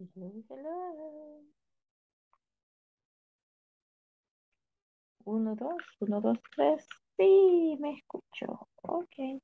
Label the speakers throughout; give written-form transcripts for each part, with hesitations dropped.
Speaker 1: Hello, hello. Uno, dos, tres. Sí, me escucho. Ok.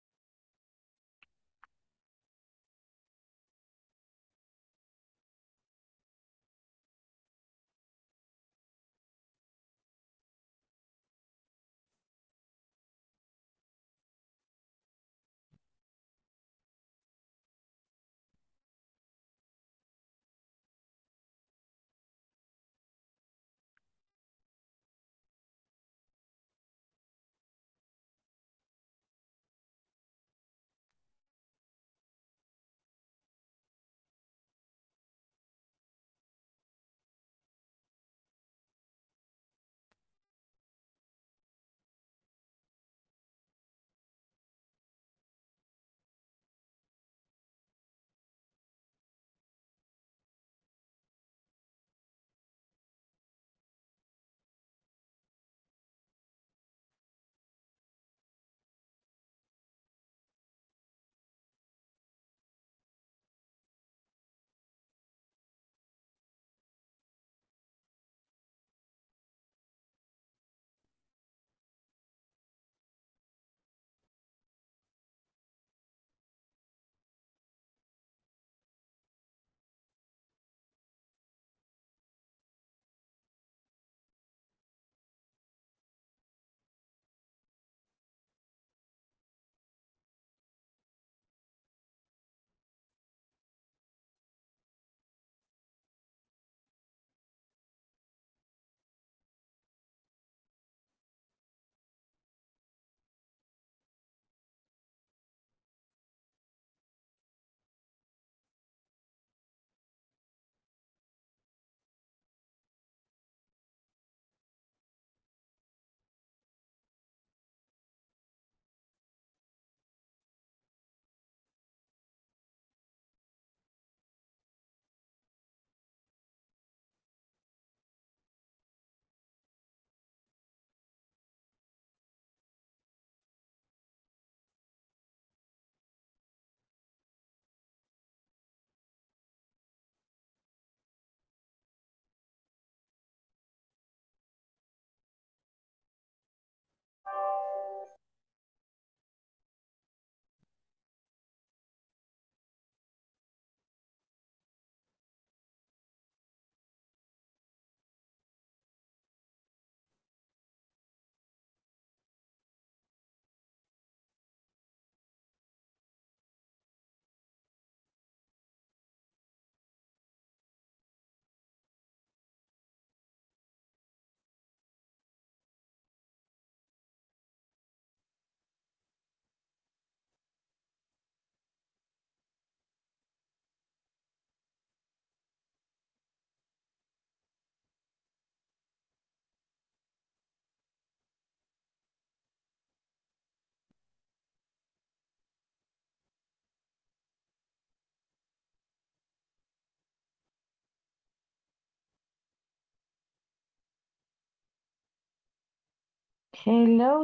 Speaker 1: Hello,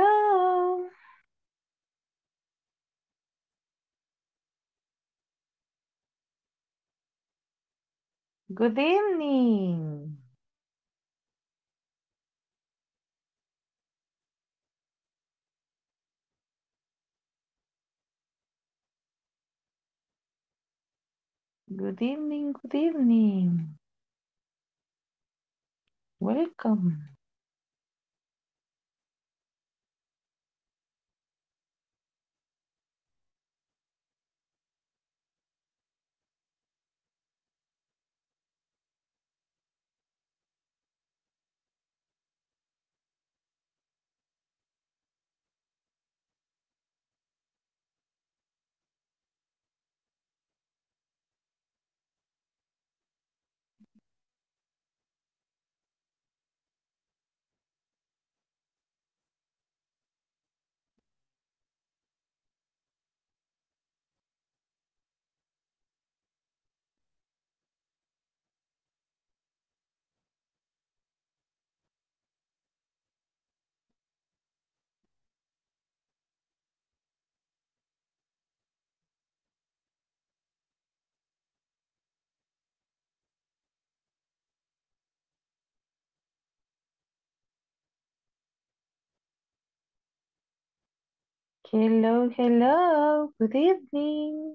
Speaker 1: hello. Good evening. Good evening, good evening. Welcome. Hello, hello. Good evening.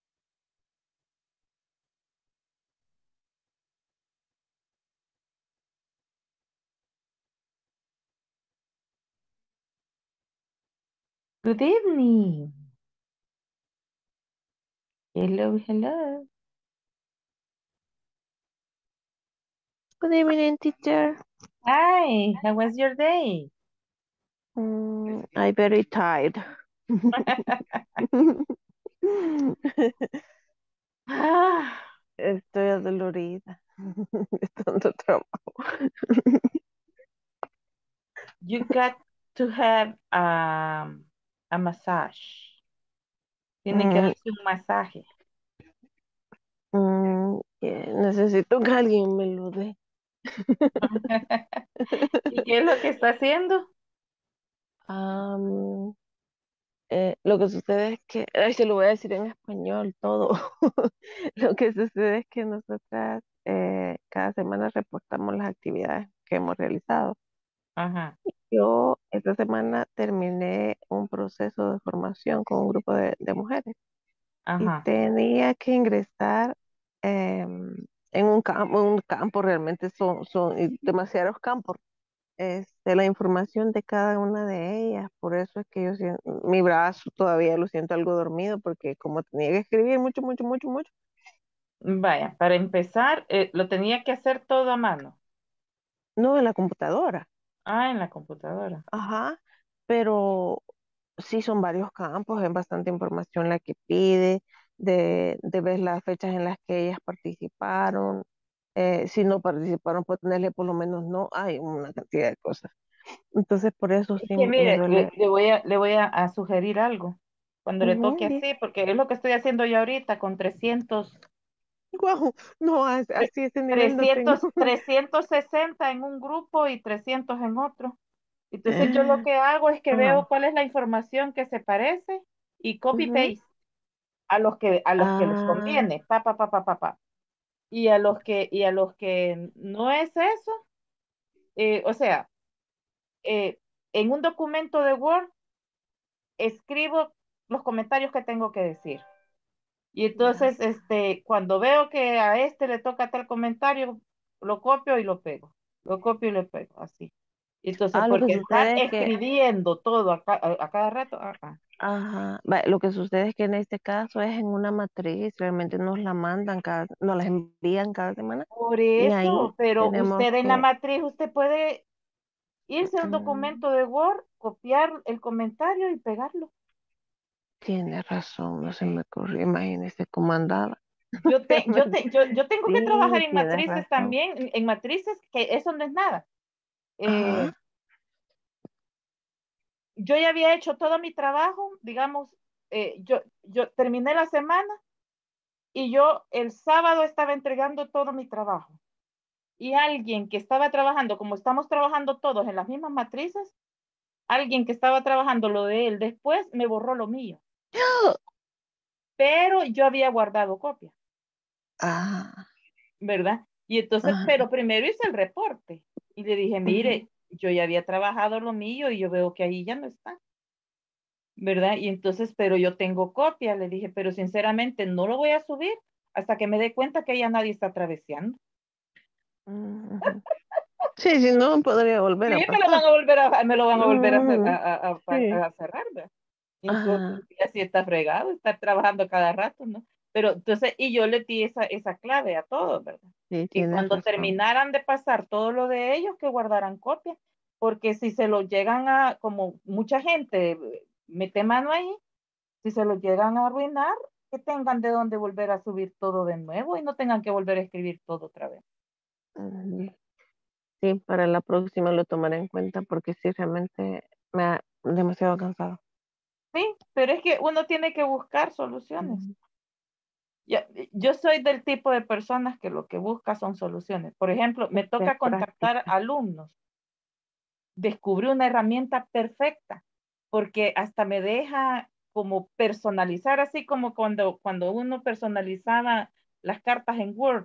Speaker 1: Good evening. Hello, hello.
Speaker 2: Good evening, teacher.
Speaker 1: Hi, how was your day?
Speaker 2: I'm very tired.
Speaker 1: Ah,
Speaker 2: Estoy adolorida de tanto trabajo.
Speaker 1: you got to have a massage. Tiene que
Speaker 2: Mm,
Speaker 1: darse un masaje.
Speaker 2: Necesito que alguien me lo dé.
Speaker 1: ¿Y qué es lo que está haciendo?
Speaker 2: Am, lo que sucede es que, ay, se lo voy a decir en español todo. Lo que sucede es que nosotras cada semana reportamos las actividades que hemos realizado.
Speaker 1: Ajá,
Speaker 2: Yo esta semana terminé un proceso de formación con un grupo de mujeres y
Speaker 1: ajá,
Speaker 2: tenía que ingresar en un campo, realmente son demasiados campos, la información de cada una de ellas. Por eso es que mi brazo todavía lo siento algo dormido porque como tenía que escribir mucho, mucho, mucho, mucho,
Speaker 1: vaya, para empezar, lo tenía que hacer todo a mano.
Speaker 2: no en la computadora.
Speaker 1: Ah, en la computadora.
Speaker 2: Ajá, pero sí son varios campos, es bastante información la que pide, de ver las fechas en las que ellas participaron, si no participaron, pues tenerle por lo menos no, hay una cantidad de cosas. Entonces, por eso
Speaker 1: Es
Speaker 2: sí
Speaker 1: que
Speaker 2: me
Speaker 1: mire,
Speaker 2: duele.
Speaker 1: le voy a sugerir algo. Cuando le toque
Speaker 2: Ujú,
Speaker 1: así, porque es lo que estoy haciendo yo ahorita con
Speaker 2: guau, no, así ese nivel no tengo.
Speaker 1: 360 en un grupo y 300 en otro. Entonces yo lo que hago es que veo
Speaker 2: Ajá,
Speaker 1: cuál es la información que se parece y copy
Speaker 2: ujú.
Speaker 1: paste a los que les
Speaker 2: Ah,
Speaker 1: conviene, pa. Y a los que no es eso, o sea, eh, en un documento de Word escribo los comentarios que tengo que decir. Y
Speaker 2: ya.
Speaker 1: entonces, cuando veo que a este le toca tal comentario, lo copio y lo pego. Lo copio y lo pego, así. Entonces,
Speaker 2: Lo que
Speaker 1: porque estar
Speaker 2: sucede es que
Speaker 1: escribiendo todo a cada rato,
Speaker 2: ajá, lo que sucede es que en este caso es en una matriz, realmente nos la mandan nos la envían cada semana
Speaker 1: Por
Speaker 2: y ahí
Speaker 1: eso, pero
Speaker 2: tenemos
Speaker 1: usted en la
Speaker 2: que,
Speaker 1: matriz, usted puede irse a un
Speaker 2: mm,
Speaker 1: documento de Word, copiar el comentario y pegarlo.
Speaker 2: tiene razón, no se me ocurrió, imagínese cómo andaba.
Speaker 1: Yo tengo que trabajar
Speaker 2: Sí,
Speaker 1: en
Speaker 2: tienes
Speaker 1: matrices
Speaker 2: razón.
Speaker 1: también, en matrices que eso no es nada.
Speaker 2: Ajá,
Speaker 1: Eh, yo ya había hecho todo mi trabajo, digamos, yo terminé la semana y yo el sábado estaba entregando todo mi trabajo. Y alguien que estaba trabajando, como estamos trabajando todos en las mismas matrices, alguien que estaba trabajando lo de él después me borró lo mío, pero yo había guardado copia,
Speaker 2: ah,
Speaker 1: ¿verdad? Y entonces,
Speaker 2: ajá,
Speaker 1: pero primero hice el reporte y le dije,
Speaker 2: ujú,
Speaker 1: mire, yo ya había trabajado lo mío y yo veo que ahí ya no está. ¿Verdad? Y entonces, pero yo tengo copia, le dije, pero sinceramente no lo voy a subir hasta que me dé cuenta que ya nadie está traveseando.
Speaker 2: ujú. Sí, si no, podría volver
Speaker 1: Sí,
Speaker 2: a
Speaker 1: me lo van
Speaker 2: pasar.
Speaker 1: a volver me lo van a volver
Speaker 2: Ujú, sí,
Speaker 1: a cerrar, ¿verdad? Y entonces,
Speaker 2: ajá,
Speaker 1: así está fregado, estar trabajando cada rato, ¿no? Pero entonces, y yo le di esa clave a todos, ¿verdad?
Speaker 2: sí,
Speaker 1: Y
Speaker 2: tienes
Speaker 1: cuando
Speaker 2: razón.
Speaker 1: terminaran de pasar todo lo de ellos, que guardaran copia, porque si se lo llegan como mucha gente mete mano ahí, si se lo llegan a arruinar, que tengan de dónde volver a subir todo de nuevo y no tengan que volver a escribir todo otra vez.
Speaker 2: Ujú. Sí, para la próxima lo tomaré en cuenta porque sí, realmente me ha demasiado cansado.
Speaker 1: Sí, pero es que uno tiene que buscar soluciones.
Speaker 2: Ujú.
Speaker 1: Yo soy del tipo de personas que lo que busca son soluciones. Por ejemplo, me
Speaker 2: Esta es
Speaker 1: toca contactar
Speaker 2: práctica.
Speaker 1: alumnos. Descubrí una herramienta perfecta porque hasta me deja como personalizar, así como cuando uno personalizaba las cartas en Word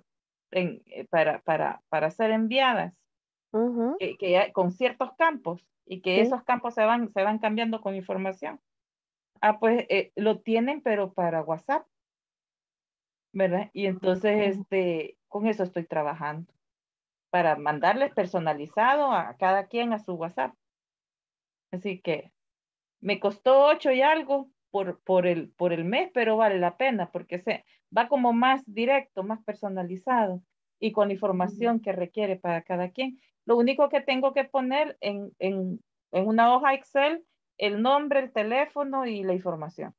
Speaker 1: para ser enviadas
Speaker 2: Ujú,
Speaker 1: con ciertos campos y que
Speaker 2: sí,
Speaker 1: esos campos se van cambiando con información. Pues lo tienen, pero para WhatsApp, ¿verdad? Y entonces, con eso estoy trabajando, para mandarles personalizado a cada quien a su WhatsApp. Así que me costó 8 y algo por el mes, pero vale la pena porque va como más directo, más personalizado y con la información que requiere para cada quien. Lo único que tengo que poner en una hoja Excel, el nombre, el teléfono y la información.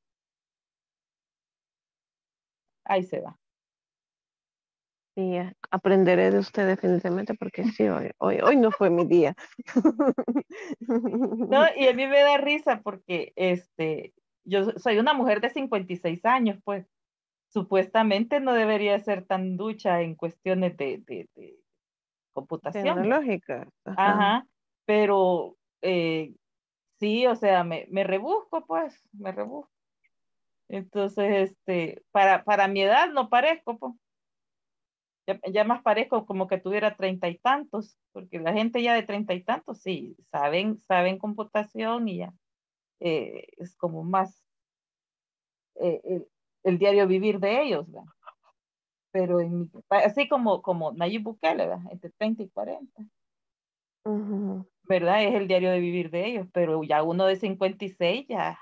Speaker 1: Ahí se va.
Speaker 2: Y aprenderé de usted definitivamente porque sí, hoy no fue mi día.
Speaker 1: No, y a mí me da risa porque yo soy una mujer de 56 años, pues supuestamente no debería ser tan ducha en cuestiones de computación, ¿verdad?
Speaker 2: Tecnológica. Ajá.
Speaker 1: Ajá, pero sí, o sea, me rebusco, pues, me rebusco. Entonces, para mi edad no parezco, pues, ya más parezco como que tuviera 30 y tantos, porque la gente ya de 30 y tantos, sí, saben computación y ya es como más eh, el, el diario vivir de ellos, ¿verdad? Pero así como Nayib Bukele, ¿verdad? Entre 30 y 40.
Speaker 2: Ujú,
Speaker 1: ¿Verdad? Es el diario de vivir de ellos, pero ya uno de 56 ya.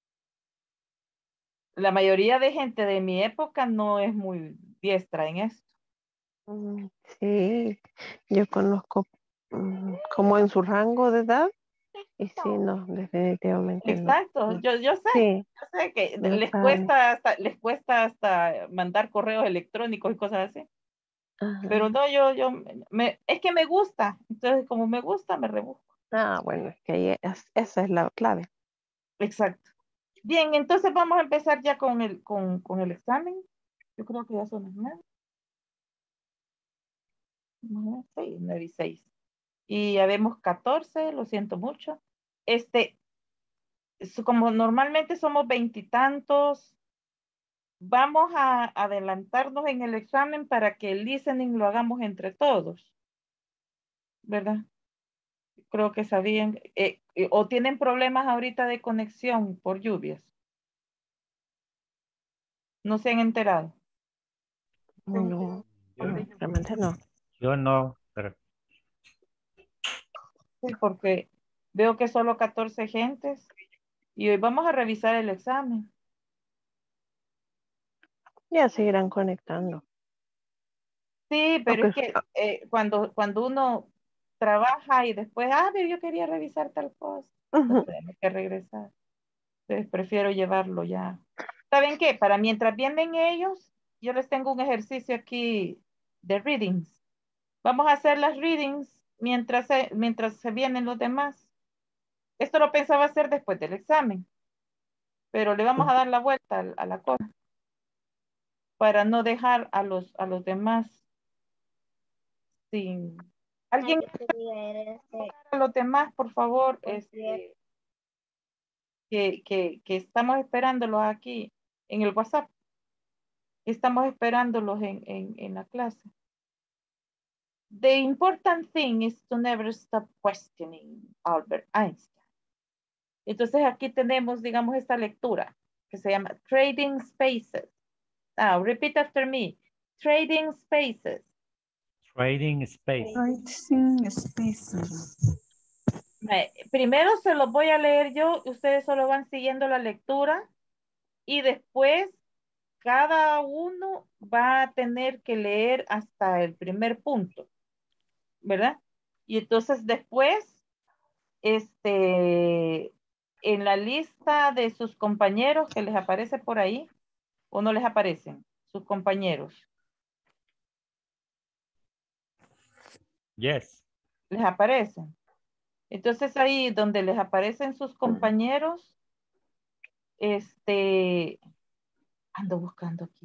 Speaker 1: La mayoría de gente de mi época no es muy diestra en esto.
Speaker 2: ujú. Sí, yo conozco como en su rango de edad y sí, no, definitivamente no.
Speaker 1: Exacto,
Speaker 2: No. Sí,
Speaker 1: yo sé que
Speaker 2: no
Speaker 1: les cuesta hasta mandar correos electrónicos y cosas así. Pero
Speaker 2: ajá.
Speaker 1: no, es que me gusta, entonces como me gusta, me rebusco.
Speaker 2: Ah, bueno, es que ahí esa es la clave.
Speaker 1: Exacto. Bien, entonces vamos a empezar ya con el examen. Yo creo que ya son las 9. Sí, 9 y 6. Y ya vemos 14, lo siento mucho. Como normalmente somos veintitantos, vamos a adelantarnos en el examen para que el listening lo hagamos entre todos, ¿verdad? Creo que sabían, o tienen problemas ahorita de conexión por lluvias, no se han enterado.
Speaker 2: No,
Speaker 3: Yo,
Speaker 2: no, realmente no.
Speaker 3: yo no, pero
Speaker 1: Sí, porque veo que solo 14 gentes y hoy vamos a revisar el examen.
Speaker 2: Ya seguirán conectando.
Speaker 1: Sí, pero
Speaker 2: Aunque,
Speaker 1: es que cuando uno trabaja y después, pero yo quería revisar tal cosa,
Speaker 2: ujú,
Speaker 1: entonces tenemos que regresar. Entonces prefiero llevarlo ya. ¿Saben qué? Para mientras vienen ellos, yo les tengo un ejercicio aquí de readings. Vamos a hacer las readings mientras se vienen los demás. Esto lo pensaba hacer después del examen, pero le vamos a dar la vuelta a la cosa para no dejar a los demás sin. ¿Alguien a los demás, por favor, que estamos esperándolos aquí en el WhatsApp? Estamos esperándolos en la clase. The important thing is to never stop questioning Albert Einstein. Entonces aquí tenemos, digamos, esta lectura que se llama Trading Spaces. Now, repeat after me. Trading Spaces.
Speaker 3: trading space.
Speaker 4: Writing spaces.
Speaker 1: Primero se los voy a leer yo, ustedes solo van siguiendo la lectura y después cada uno va a tener que leer hasta el primer punto, ¿verdad? Y entonces después, en la lista de sus compañeros que les aparece por ahí, o no les aparecen, sus compañeros,
Speaker 3: Yes.
Speaker 1: les aparecen. Entonces ahí donde les aparecen sus compañeros, ando buscando aquí.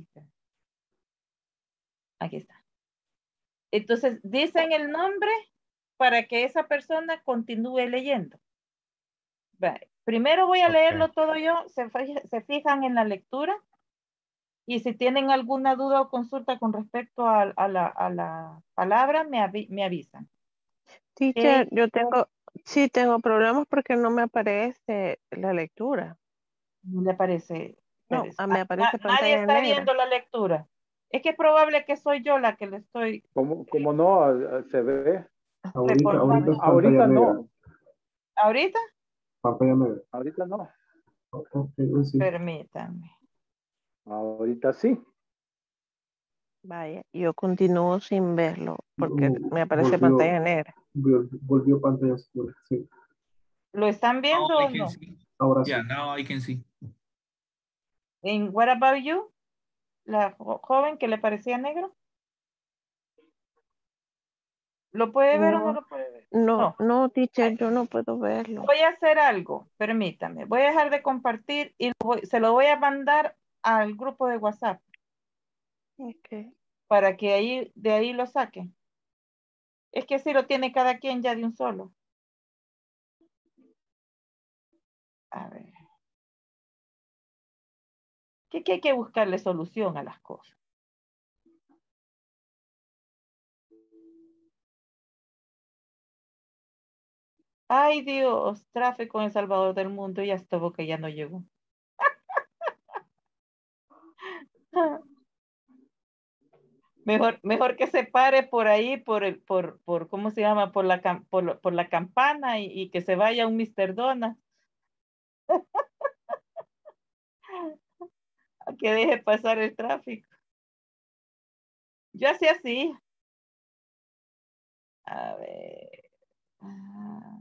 Speaker 1: Aquí está. Entonces dicen el nombre para que esa persona continúe leyendo. Primero voy a
Speaker 3: Okay.
Speaker 1: leerlo todo yo, se fijan en la lectura y si tienen alguna duda o consulta con respecto a la palabra, me avisan.
Speaker 2: teacher,
Speaker 1: Ok.
Speaker 2: sí tengo problemas porque no me aparece la lectura.
Speaker 1: No le aparece.
Speaker 2: No,
Speaker 1: Espérese.
Speaker 2: me aparece
Speaker 1: Nadie
Speaker 2: pantalla
Speaker 1: está
Speaker 2: negra.
Speaker 1: viendo la lectura. Es que es probable que soy yo la que le estoy
Speaker 5: ¿Cómo no? Se ve.
Speaker 6: Ahorita
Speaker 1: reportando.
Speaker 6: es pantalla
Speaker 5: Ahorita
Speaker 6: negra.
Speaker 5: no.
Speaker 1: ¿Ahorita?
Speaker 6: Pantalla negra.
Speaker 5: Ahorita no.
Speaker 6: Ok, sí.
Speaker 1: Permítanme.
Speaker 5: Ahorita sí.
Speaker 2: Vaya, yo continúo sin verlo porque me aparece
Speaker 6: Volvió,
Speaker 2: pantalla negra.
Speaker 6: volvió pantalla oscura. Sí.
Speaker 1: ¿Lo están
Speaker 7: Now
Speaker 1: viendo
Speaker 7: I
Speaker 1: o
Speaker 7: can
Speaker 1: no?
Speaker 7: see.
Speaker 6: Ahora sí.
Speaker 7: Yeah, now I can see.
Speaker 1: En What About You? La joven que le parecía negro. ¿Lo puede ver o no
Speaker 2: No,
Speaker 1: lo puede ver?
Speaker 2: no,
Speaker 1: No.
Speaker 2: no, teacher, yo no puedo verlo.
Speaker 1: Voy a hacer algo, permítame. Voy a dejar de compartir y se lo voy a mandar al grupo de WhatsApp
Speaker 2: Okay.
Speaker 1: para que ahí, de ahí lo saquen. Es que así lo tiene cada quien ya de un solo. A ver. Que hay que buscarle solución a las cosas. Ay Dios, tráfico en El Salvador del Mundo, ya estuvo que ya no llegó. Mejor que se pare por ahí, por ¿cómo se llama? Por la campana y que se vaya un Mr. Dona. Que deje pasar el tráfico. Yo hacía así. A ver. Ah,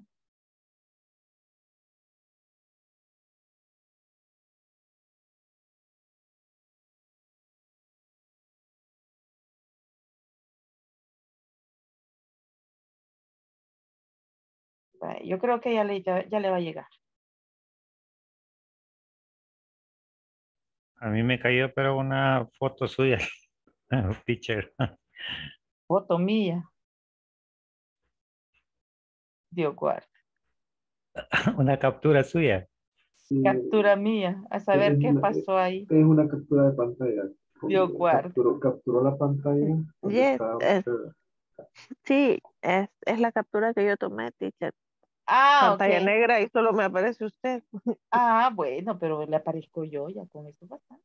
Speaker 1: vaya, yo creo que ya le va a llegar.
Speaker 3: A mí me cayó, pero una foto suya, picture,
Speaker 1: Foto mía. Dios guarde.
Speaker 3: una captura suya.
Speaker 6: Sí,
Speaker 1: Captura mía. A saber qué pasó ahí.
Speaker 6: es una captura de pantalla.
Speaker 1: Dios guarde.
Speaker 6: Capturó la pantalla donde
Speaker 2: Yes,
Speaker 6: está usted.
Speaker 2: sí, es la captura que yo tomé, teacher.
Speaker 1: Ah,
Speaker 2: Pantalla
Speaker 1: ok.
Speaker 2: negra y solo me aparece usted.
Speaker 1: Ah, bueno, pero le aparezco yo ya con eso basta.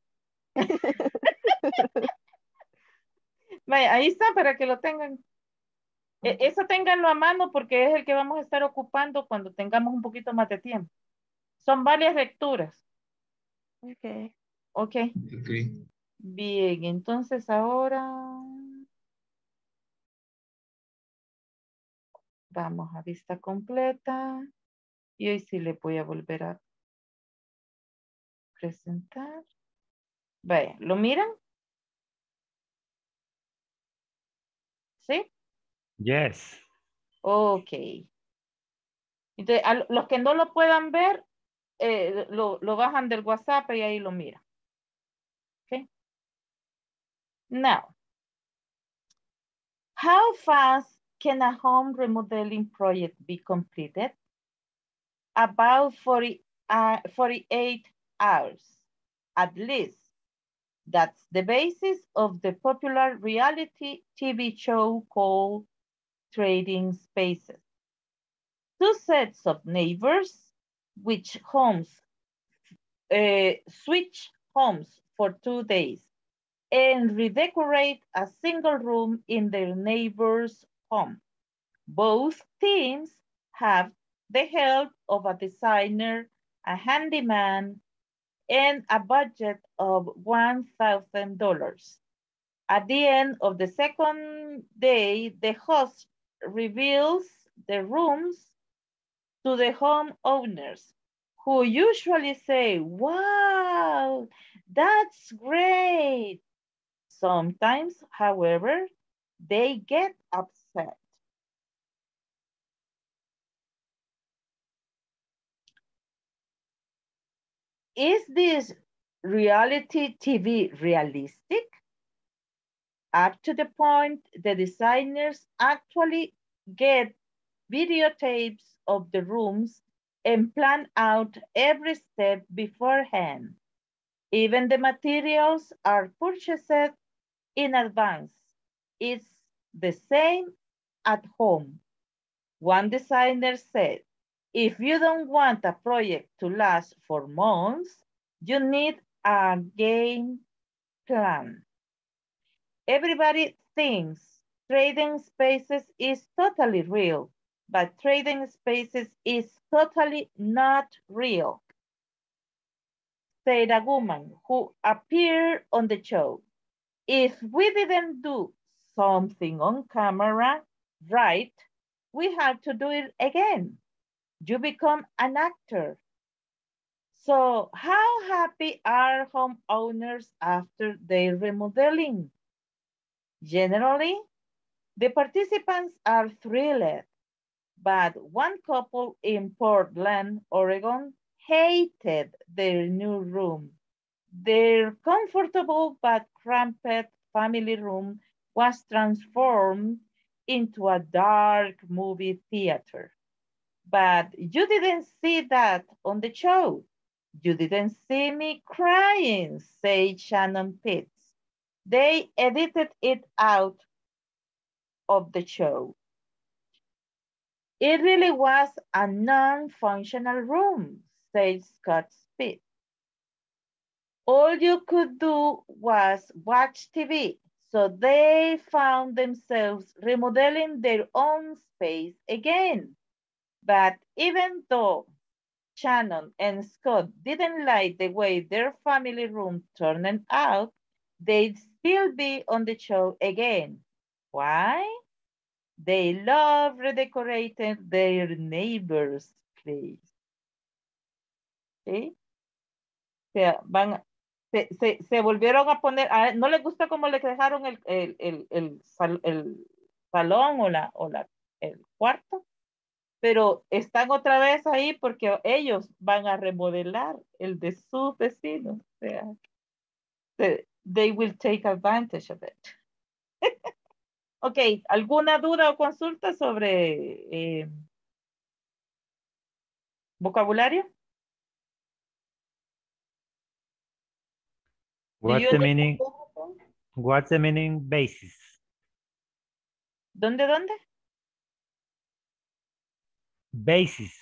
Speaker 1: Vaya, ahí está para que lo tengan. Eso ténganlo a mano porque es el que vamos a estar ocupando cuando tengamos un poquito más de tiempo. Son varias lecturas.
Speaker 2: Okay.
Speaker 1: Ok.
Speaker 7: Okay.
Speaker 1: Bien, entonces ahora vamos a vista completa. Y hoy sí le voy a volver a presentar. Vaya, ¿lo miran? ¿Sí?
Speaker 3: Yes.
Speaker 1: Ok. Entonces, a los que no lo puedan ver, lo bajan del WhatsApp y ahí lo miran. Okay. Now, how fast can a home remodeling project be completed? About 48 hours, at least. That's the basis of the popular reality TV show called Trading Spaces. Two sets of neighbors, which switch homes for 2 days and redecorate a single room in their neighbor's home. Both teams have the help of a designer, a handyman, and a budget of $1,000. At the end of the second day, the host reveals the rooms to the homeowners, who usually say, "Wow, that's great." Sometimes, however, they get upset. Is this reality TV realistic? Up to the point the designers actually get videotapes of the rooms and plan out every step beforehand. Even the materials are purchased in advance. It's the same at home. One designer said, if you don't want a project to last for months, You need a game plan. Everybody thinks trading spaces is totally real, but trading spaces is totally not real, said a woman who appeared on the show. If we didn't do something on camera right, we have to do it again. You become an actor. So how happy are homeowners after their remodeling? Generally, the participants are thrilled, but one couple in Portland, Oregon, hated their new room. Their comfortable but cramped family room was transformed into a dark movie theater. But you didn't see that on the show. You didn't see me crying, said Shannon Pitts. They edited it out of the show. It really was a non-functional room, said Scott Spitz. All you could do was watch TV, so they found themselves remodeling their own space again. But even though Shannon and Scott didn't like the way their family room turned out, they'd still be on the show again. Why? They love redecorating their neighbor's place. ¿Sí? O sea, se volvieron a poner, no les gusta cómo les dejaron el salón el cuarto, pero están otra vez ahí porque ellos van a remodelar el de sus vecinos. O sea, they will take advantage of it. Ok, ¿alguna duda o consulta sobre vocabulario?
Speaker 3: What's the meaning? What's the meaning basis?
Speaker 1: ¿Dónde?
Speaker 3: Basis.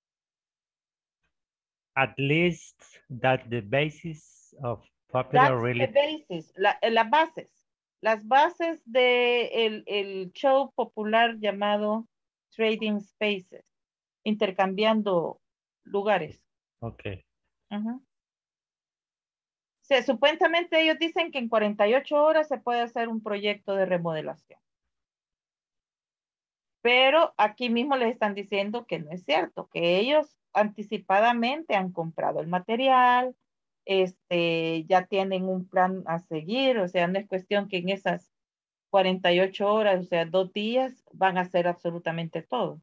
Speaker 3: At least that the basis of popular
Speaker 1: That's
Speaker 3: really.
Speaker 1: the basis, las bases. Las bases de el show popular llamado Trading Spaces. Intercambiando lugares.
Speaker 3: Okay.
Speaker 1: O sea, supuestamente ellos dicen que en 48 horas se puede hacer un proyecto de remodelación. Pero aquí mismo les están diciendo que no es cierto, que ellos anticipadamente han comprado el material, ya tienen un plan a seguir, o sea, no es cuestión que en esas 48 horas, o sea, 2 días, van a hacer absolutamente todo.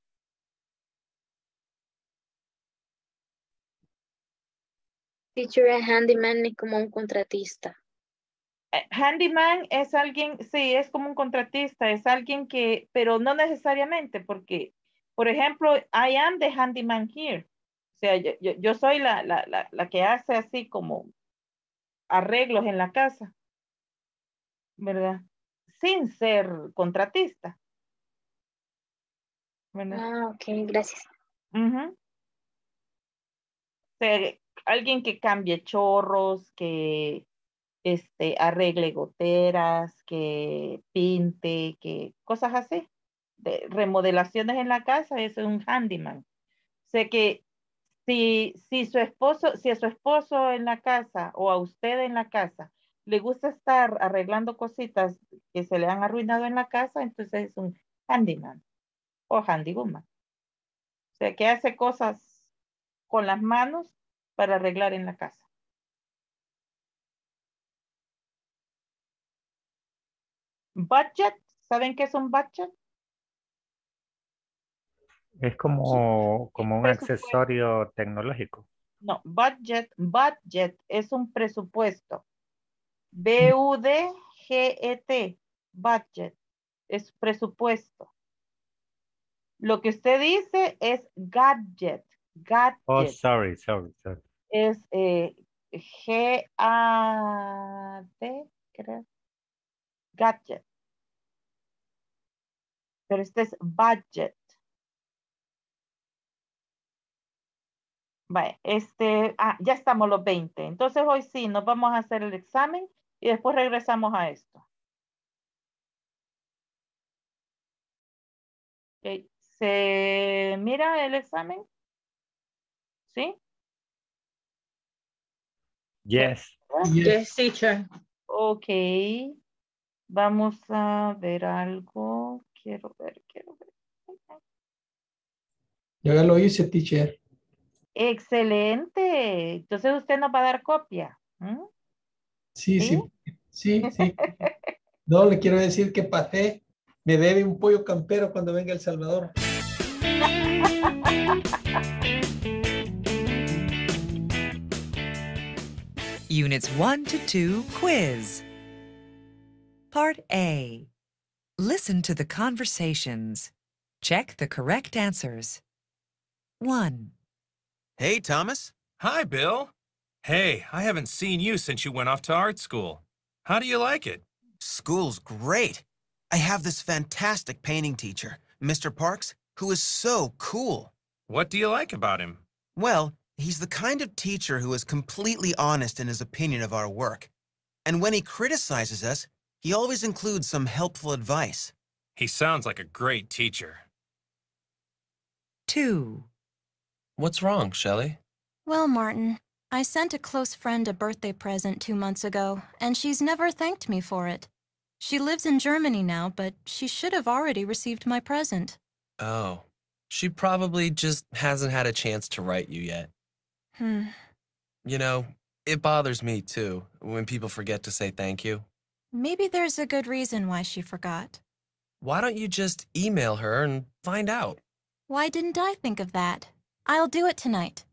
Speaker 7: Teacher, handyman es como un contratista.
Speaker 1: Handyman es alguien, sí, es como un contratista, es alguien que, pero no necesariamente, porque, por ejemplo, I am the handyman here. O sea, yo soy la que hace así como arreglos en la casa, ¿verdad? Sin ser contratista, ¿verdad?
Speaker 7: Ah, ok, gracias.
Speaker 1: O sea, alguien que cambie chorros, que arregle goteras, que pinte, que cosas así. De remodelaciones en la casa es un handyman. O sea que si a su esposo en la casa o a usted en la casa le gusta estar arreglando cositas que se le han arruinado en la casa, entonces es un handyman o handywoman. O sea que hace cosas con las manos para arreglar en la casa. Budget, ¿saben qué es un budget?
Speaker 3: Es como un
Speaker 1: Presupuesto.
Speaker 3: accesorio tecnológico.
Speaker 1: No, budget es un presupuesto. B-U-D-G-E-T, budget, es presupuesto. Lo que usted dice es gadget.
Speaker 3: Oh, sorry.
Speaker 1: Es G-A-T, creo. Gadget. Pero este es budget. Vale, ya estamos los 20. Entonces hoy sí, nos vamos a hacer el examen y después regresamos a esto. Ok, ¿se mira el examen? ¿Sí?
Speaker 3: Yes.
Speaker 7: Yes, teacher.
Speaker 1: Ok. Vamos a ver algo. Quiero ver.
Speaker 6: Yo ya lo hice, teacher.
Speaker 1: Excelente. Entonces usted nos va a dar copia. ¿Mm?
Speaker 6: Sí,
Speaker 1: ¿Sí?
Speaker 6: sí, sí. No, le quiero decir que pasé. Me debe un pollo campero cuando venga El Salvador.
Speaker 8: Units 1 to 2 quiz. Part A. Listen to the conversations. Check the correct answers. 1.
Speaker 9: Hey, Thomas.
Speaker 10: Hi, Bill. Hey, I haven't seen you since you went off to art school. How do you like it?
Speaker 9: School's great. I have this fantastic painting teacher, Mr. Parks, who is so cool.
Speaker 10: What do you like about him?
Speaker 9: Well, he's the kind of teacher who is completely honest in his opinion of our work. And when he criticizes us, he always includes some helpful advice.
Speaker 10: He sounds like a great teacher.
Speaker 8: 2.
Speaker 11: What's wrong, Shelley?
Speaker 12: Well, Martin, I sent a close friend a birthday present 2 months ago, and she's never thanked me for it. She lives in Germany now, but she should have already received my present.
Speaker 11: Oh, she probably just hasn't had a chance to write you yet. You know, it bothers me too when people forget to say thank you.
Speaker 12: Maybe there's a good reason why she forgot.
Speaker 11: Why don't you just email her and find out?
Speaker 12: Why didn't I think of that? I'll do it tonight.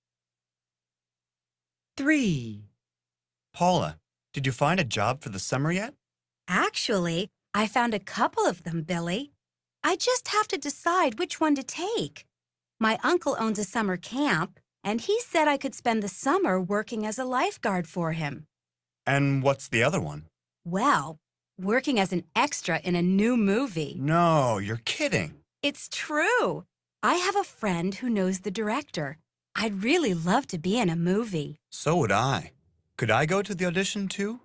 Speaker 8: 3.
Speaker 13: Paula, did you find a job for the summer yet?
Speaker 14: Actually, I found a couple of them, Billy. I just have to decide which one to take. My uncle owns a summer camp, and he said I could spend the summer working as a lifeguard for him.
Speaker 13: And what's the other one?
Speaker 14: Well, working as an extra in a new movie.
Speaker 13: No, you're kidding.
Speaker 14: It's true. I have a friend who knows the director. I'd really love to be in a movie.
Speaker 13: So would I. Could I go to the audition too?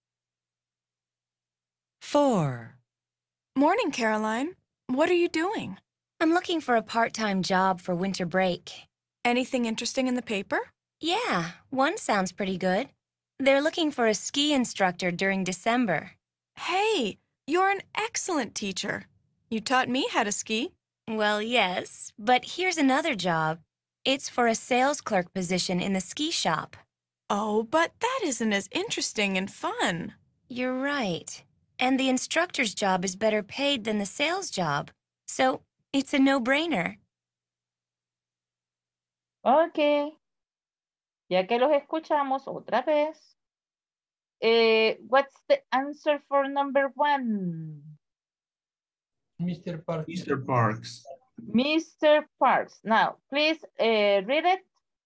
Speaker 8: 4.
Speaker 15: Morning, Caroline. What are you doing?
Speaker 14: I'm looking for a part-time job for winter break.
Speaker 15: Anything interesting in the paper?
Speaker 14: Yeah, one sounds pretty good. They're looking for a ski instructor during December.
Speaker 15: Hey, you're an excellent teacher. You taught me how to ski.
Speaker 14: Well, yes, but here's another job. It's for a sales clerk position in the ski shop.
Speaker 15: Oh, but that isn't as interesting and fun.
Speaker 14: You're right. And the instructor's job is better paid than the sales job. So it's a no-brainer.
Speaker 1: Ok. Ya que los escuchamos otra vez. What's the answer for number 1?
Speaker 6: Mr. Parks.
Speaker 16: Mr. Parks.
Speaker 1: Mr. Parks. Now, please read it.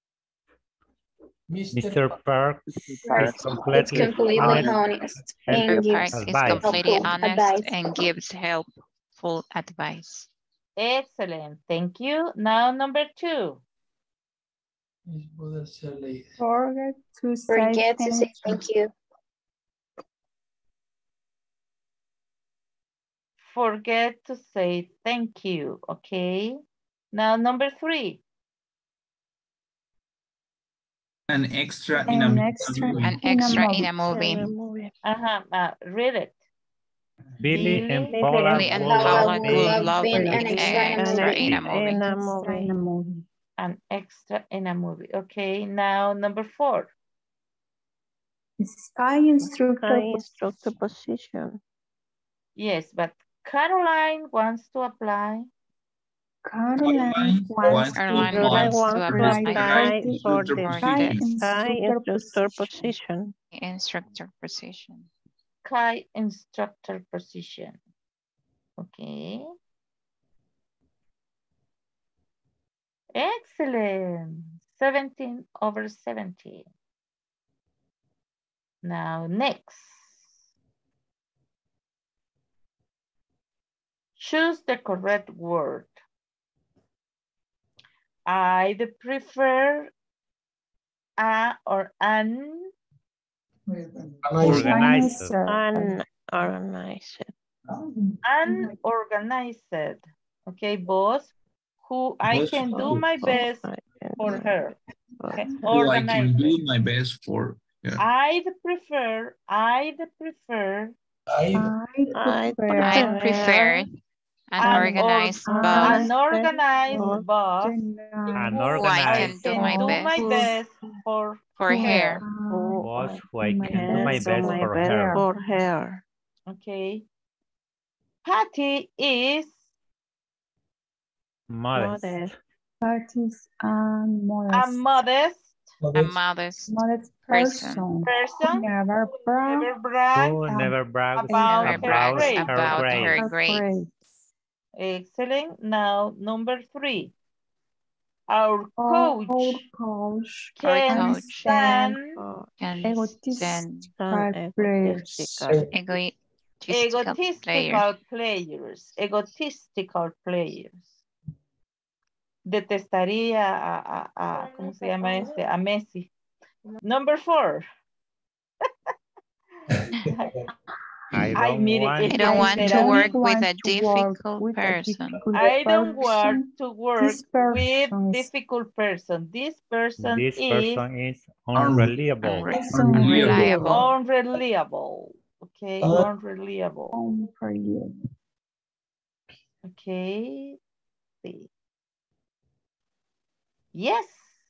Speaker 3: Mr. Parks is
Speaker 7: completely honest and gives
Speaker 17: and gives helpful advice.
Speaker 1: Excellent. Thank you. Now, number 2.
Speaker 4: Forget to say
Speaker 7: thank you.
Speaker 1: Forget to say thank you. Okay. Now, number 3.
Speaker 16: An extra in a movie.
Speaker 1: Read it.
Speaker 3: Billy and Paula
Speaker 17: would love an extra in a movie.
Speaker 1: An extra in a movie. Okay, now number 4.
Speaker 2: Sky instructor position.
Speaker 1: Yes, but Caroline wants to apply.
Speaker 2: Caroline wants to apply for the sky instructor position.
Speaker 17: Instructor position.
Speaker 1: Sky instructor position. Okay. Excellent. 17/70. Now next. Choose the correct word. I prefer a or an
Speaker 3: Organizer.
Speaker 2: Unorganized.
Speaker 1: unorganized. Okay, boss. Who I
Speaker 16: Boss
Speaker 1: can do
Speaker 16: who-
Speaker 1: my best for her. Okay,
Speaker 16: Who I can
Speaker 1: organized.
Speaker 16: do my best for. Yeah.
Speaker 1: I'd prefer
Speaker 17: I prefer an organized boss
Speaker 1: an organized boss
Speaker 3: An
Speaker 17: who I can do my best
Speaker 1: for
Speaker 17: for her.
Speaker 3: Boss who I can do my best for her.
Speaker 2: For her.
Speaker 1: Okay. Patty is
Speaker 3: Modest.
Speaker 4: Parties
Speaker 1: a
Speaker 4: modest.
Speaker 1: modest
Speaker 17: Modest
Speaker 4: person.
Speaker 1: person
Speaker 4: Never
Speaker 1: who
Speaker 4: brag
Speaker 1: never brags
Speaker 3: Who never brags
Speaker 1: about
Speaker 17: Never
Speaker 1: her
Speaker 17: brags
Speaker 1: grades.
Speaker 17: about her
Speaker 3: grades.
Speaker 17: grades.
Speaker 1: Excellent. Now, number 3. Our coach can stand
Speaker 17: Egotistical
Speaker 1: players. Detestaría ¿cómo se llama este? A Messi. Number 4.
Speaker 17: I don't want to work with a difficult person.
Speaker 1: I don't want to work with difficult person. This person
Speaker 3: is unreliable.
Speaker 1: Unreliable. Okay, unreliable. Okay. See. Yes,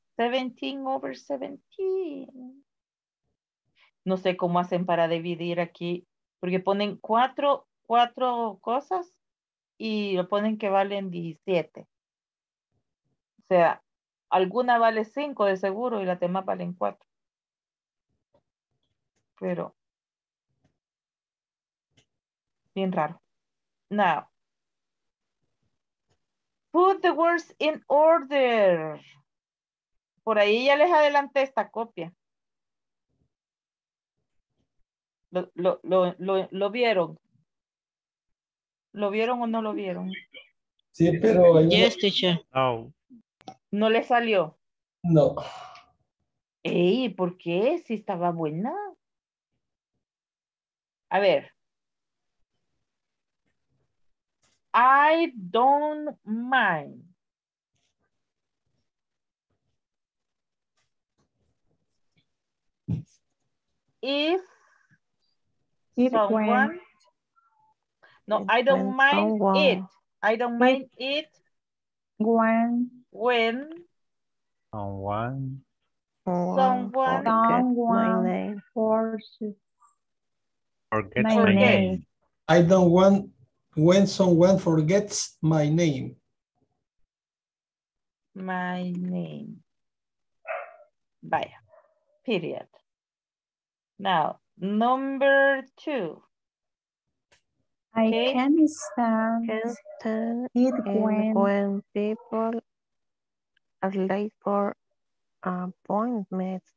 Speaker 1: 17/17. No sé cómo hacen para dividir aquí, porque ponen cuatro cosas y lo ponen que valen 17. O sea, alguna vale 5 de seguro y las demás valen 4. Pero, bien raro. Now, put the words in order. Por ahí ya les adelanté esta copia. ¿Lo vieron? ¿Lo vieron o no lo vieron?
Speaker 6: Sí, pero...
Speaker 1: Yes, teacher.
Speaker 3: Oh.
Speaker 1: ¿No le salió?
Speaker 6: No.
Speaker 1: Ey, ¿por qué? Si estaba buena. A ver. I don't mind. If someone... No, I don't mind it. I don't mind it. When
Speaker 2: Someone
Speaker 3: forgets my name.
Speaker 6: I don't want when someone forgets my name.
Speaker 1: My name. Vaya. Period. Now, number 2.
Speaker 4: I can stand it
Speaker 2: when people are late for appointments.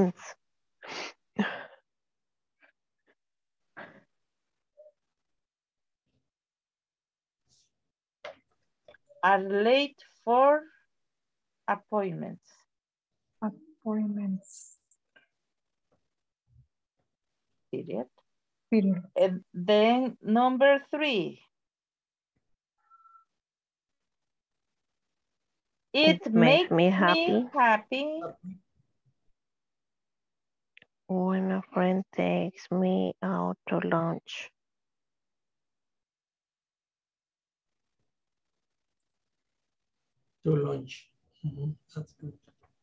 Speaker 1: Are late for appointments. Period. And then number 3. It makes me happy
Speaker 2: when a friend takes me out to lunch.
Speaker 6: That's good.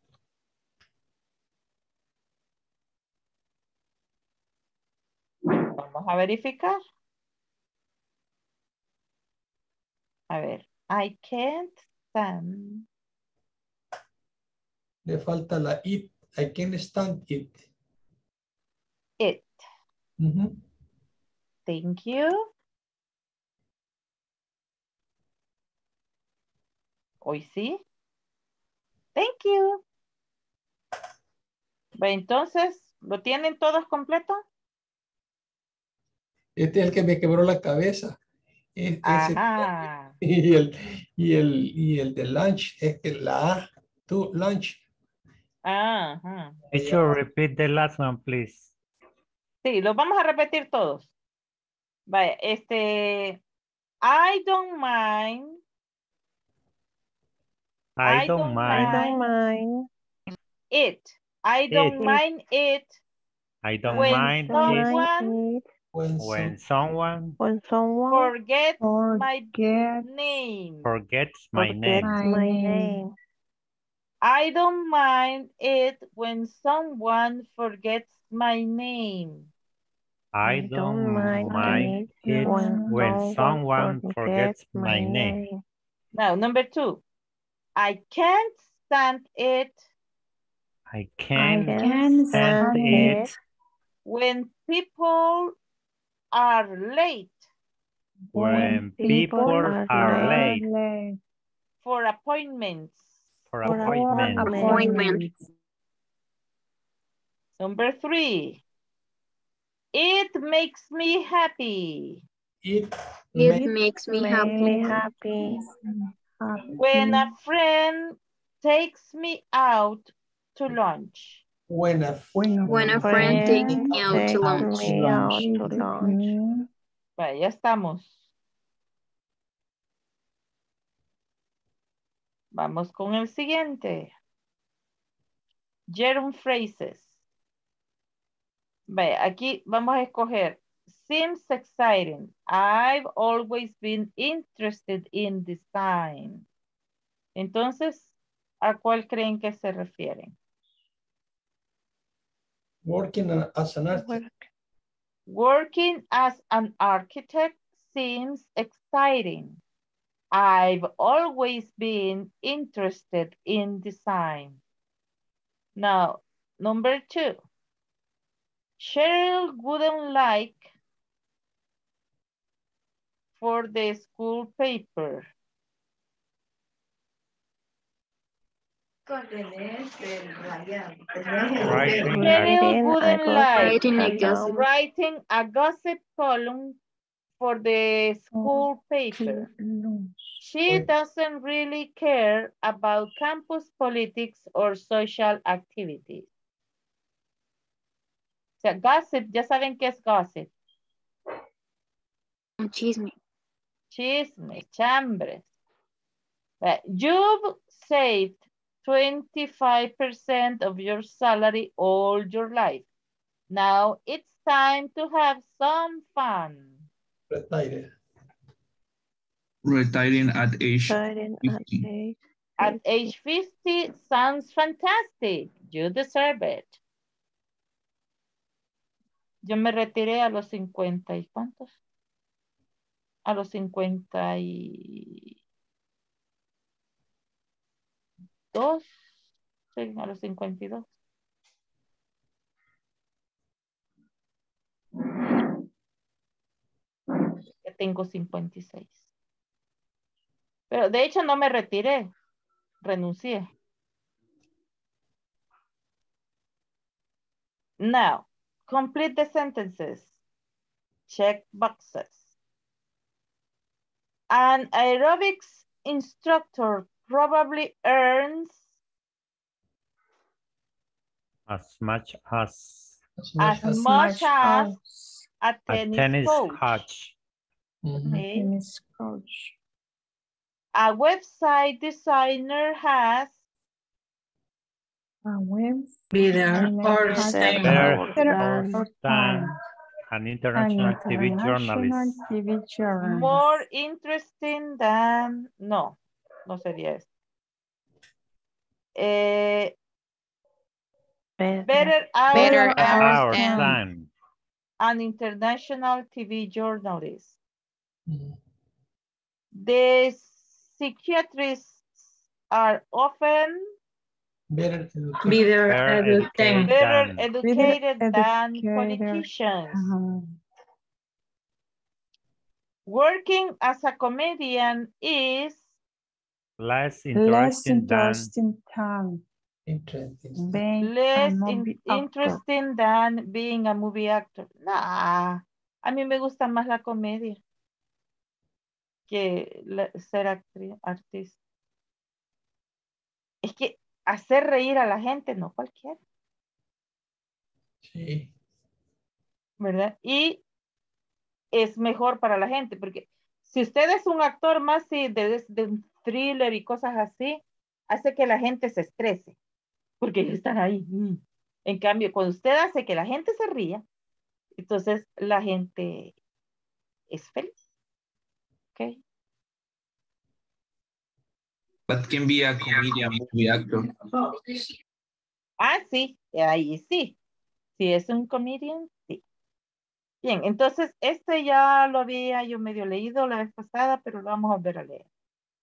Speaker 1: Vamos a verificar. A ver. I can't stand.
Speaker 6: Le falta la it. I can't stand it.
Speaker 1: It. Thank you. Hoy sí. Thank you. Entonces, ¿lo tienen todos completo?
Speaker 6: Este es el que me quebró la cabeza.
Speaker 1: Ajá.
Speaker 6: Y el de lunch es que la A to lunch.
Speaker 3: Could you repeat the last one, please?
Speaker 1: Sí, los vamos a repetir todos. Vaya, I don't mind.
Speaker 3: I don't mind
Speaker 1: it. I don't mind it.
Speaker 3: I don't
Speaker 1: when
Speaker 3: mind
Speaker 1: someone
Speaker 3: when someone
Speaker 1: forgets my name.
Speaker 3: forgets my name.
Speaker 1: I don't mind it when someone forgets my name.
Speaker 3: I don't mind it when someone forgets my name.
Speaker 1: Now, number 2. I can't stand it.
Speaker 3: I can't stand it
Speaker 1: when people are late.
Speaker 3: when people are late
Speaker 1: For appointments.
Speaker 3: for appointments.
Speaker 1: Number 3. It makes me happy.
Speaker 6: It
Speaker 7: makes me happy.
Speaker 1: When a friend takes me out to lunch.
Speaker 6: When a
Speaker 7: friend takes me out to lunch.
Speaker 1: Vale, ya estamos. Vamos con el siguiente. Gerund phrases. Vale, aquí vamos a escoger. Seems exciting. I've always been interested in design. Entonces, ¿a cuál creen que se refieren?
Speaker 6: Working as an architect.
Speaker 1: Working as an architect seems exciting. I've always been interested in design. Now, number 2. Cheryl wouldn't like for the school paper. Cheryl wouldn't like writing a gossip column for the school paper. She doesn't really care about campus politics or social activities. O sea, gossip, ya saben qué es gossip.
Speaker 7: Un chisme.
Speaker 1: Chisme, chambres. You've saved 25% of your salary all your life. Now it's time to have some fun.
Speaker 16: Retiring at age 50.
Speaker 1: At age 50 sounds fantastic. You deserve it. Yo me retiré a los 50 y ¿cuántos? A los 52. Sí, a los 52. Ya tengo 56. Pero de hecho no me retiré. Renuncié. Now, complete the sentences. Check boxes. An aerobics instructor probably earns
Speaker 3: As much as
Speaker 1: a tennis coach. Okay. A website designer has
Speaker 3: an international TV journalist.
Speaker 1: More interesting than... No sería eso. Better hours than an international TV journalist. The psychiatrists are often
Speaker 6: better
Speaker 1: educated than politicians. Working as a comedian is
Speaker 3: less interesting
Speaker 1: than being a movie actor. Nah, a mí me gusta más la comedia que ser artista. Es que hacer reír a la gente, no cualquiera.
Speaker 6: Sí.
Speaker 1: ¿Verdad? Y es mejor para la gente, porque si usted es un actor más de un thriller y cosas así, hace que la gente se estrese, porque están ahí. En cambio, cuando usted hace que la gente se ría, entonces la gente es feliz. ¿Ok?
Speaker 16: But can be a comedian movie actor.
Speaker 1: Ah, sí, ahí sí. Si es un comedian, sí. Bien, entonces este ya lo había yo medio leído la vez pasada, pero lo vamos a volver a leer.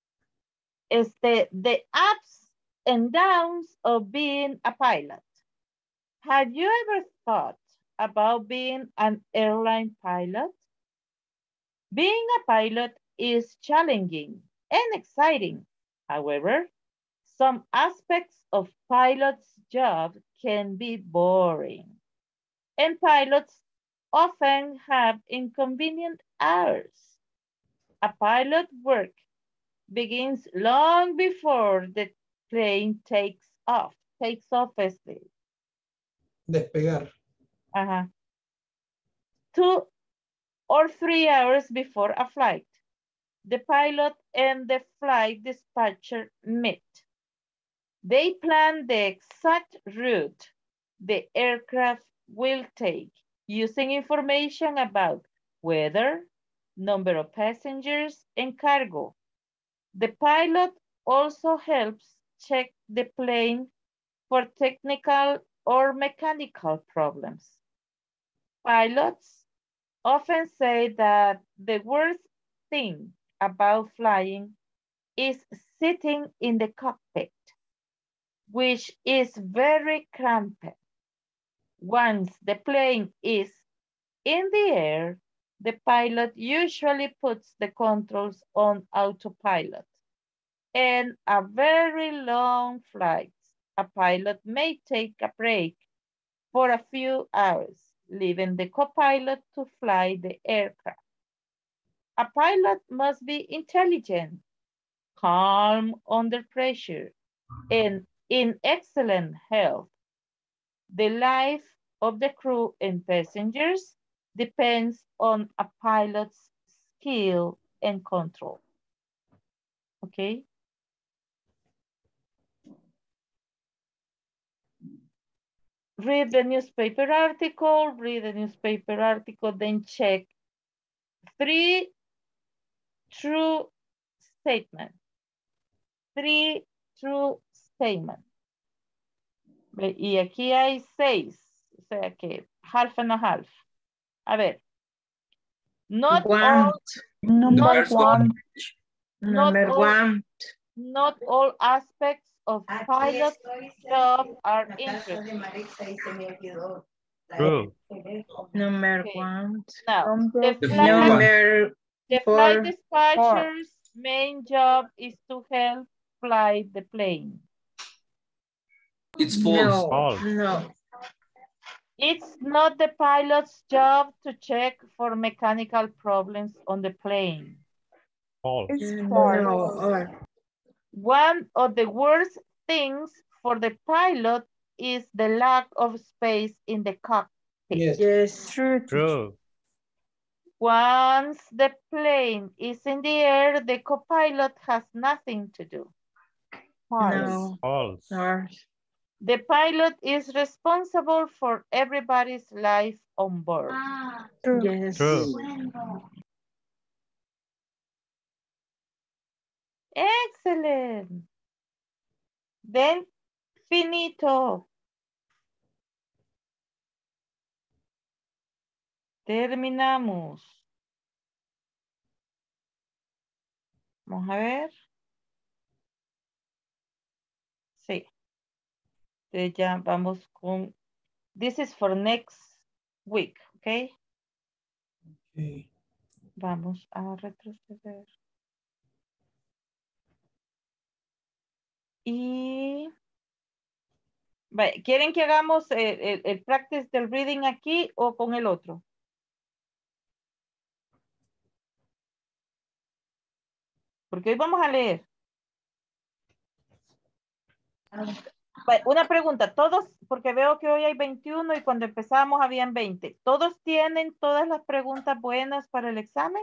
Speaker 1: The ups and downs of being a pilot. Have you ever thought about being an airline pilot? Being a pilot is challenging and exciting. However, some aspects of pilot's job can be boring, and pilots often have inconvenient hours. A pilot work begins long before the plane takes off. Takes off
Speaker 6: Despegar.
Speaker 1: 2 or 3 hours before a flight. The pilot and the flight dispatcher meet. They plan the exact route the aircraft will take using information about weather, number of passengers, and cargo. The pilot also helps check the plane for technical or mechanical problems. Pilots often say that the worst thing about flying is sitting in the cockpit, which is very cramped. Once the plane is in the air, the pilot usually puts the controls on autopilot. And a very long flight, a pilot may take a break for a few hours, leaving the co-pilot to fly the aircraft. A pilot must be intelligent, calm under pressure, and in excellent health. The life of the crew and passengers depends on a pilot's skill and control. Okay? Read the newspaper article, then check 3 true statements. 3 true statements. Y aquí hay 6, o sea que half and a half. A ver. Not all,
Speaker 4: Number one.
Speaker 1: Not all aspects of pilot job are interesting.
Speaker 3: True.
Speaker 17: Number
Speaker 1: Okay.
Speaker 17: one.
Speaker 1: Now,
Speaker 17: Number
Speaker 1: the flight dispatcher's main job is to help fly the plane.
Speaker 16: It's false.
Speaker 17: No.
Speaker 1: It's not the pilot's job to check for mechanical problems on the plane.
Speaker 3: False.
Speaker 17: No.
Speaker 1: One of the worst things for the pilot is the lack of space in the cockpit.
Speaker 17: Yes.
Speaker 3: True.
Speaker 1: Once the plane is in the air, the co-pilot has nothing to do.
Speaker 17: No.
Speaker 3: False.
Speaker 1: The pilot is responsible for everybody's life on board.
Speaker 17: Yes.
Speaker 3: True.
Speaker 1: Excellent. Then, finito. Terminamos. Vamos a ver. Sí. Entonces ya vamos con... This is for next week, ¿ok?
Speaker 6: Okay.
Speaker 1: Vamos a retroceder. Y... ¿Quieren que hagamos el practice del reading aquí o con el otro? Porque hoy vamos a leer. Una pregunta, todos, porque veo que hoy hay 21 y cuando empezamos habían 20. ¿Todos tienen todas las preguntas buenas para el examen?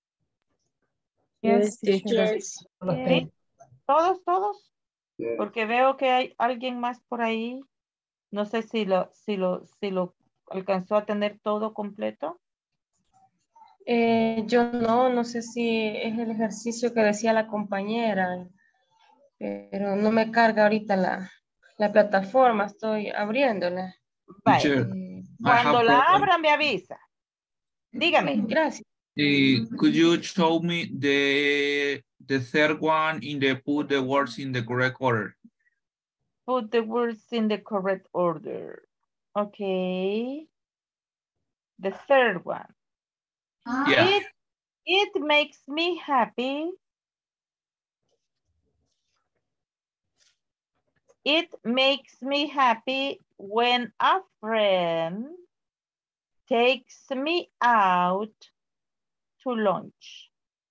Speaker 4: Yes, teacher.
Speaker 1: ¿Sí? ¿Todos? Porque veo que hay alguien más por ahí. No sé si lo alcanzó a tener todo completo.
Speaker 4: Yo no sé si es el ejercicio que decía la compañera, pero no me carga ahorita la plataforma, estoy abriéndola.
Speaker 16: Teacher,
Speaker 1: Cuando la abra me avisa. Dígame.
Speaker 4: Gracias.
Speaker 16: Could you show me the third one in the put the words in the correct order?
Speaker 1: Put the words in the correct order. Okay. The third one.
Speaker 16: Yeah.
Speaker 1: It makes me happy. It makes me happy when a friend takes me out to lunch.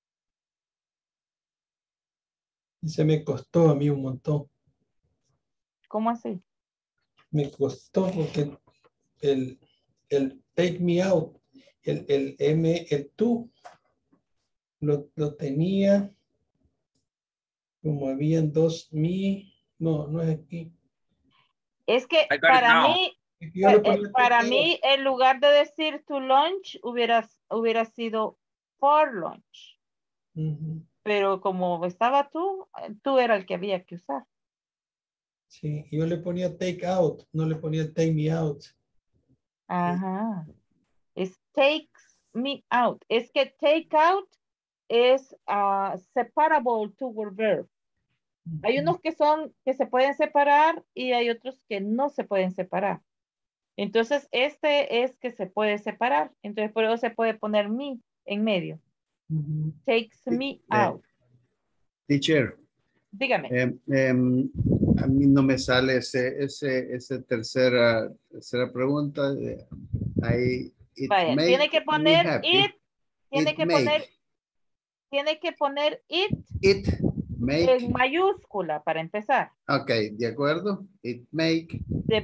Speaker 6: Se me costó a mí un montón.
Speaker 1: ¿Cómo así?
Speaker 6: Me costó porque el take me out, el tú, lo tenía como habían dos me, no es aquí.
Speaker 1: Es que para mí, en lugar de decir to lunch, hubiera sido for lunch. Pero como estaba tú era el que había que usar.
Speaker 6: Sí, yo le ponía take out, no le ponía take me out.
Speaker 1: Ajá. Es takes me out. Es que take out es separable to word verb. Hay unos que se pueden separar y hay otros que no se pueden separar. Entonces, este es que se puede separar. Entonces, por eso se puede poner me en medio. Takes me out.
Speaker 18: Teacher.
Speaker 1: Dígame.
Speaker 18: A mí no me sale esa tercera pregunta.
Speaker 1: Vaya, tiene que poner it. Tiene que poner it. En mayúscula para empezar.
Speaker 18: Ok, de acuerdo. It makes.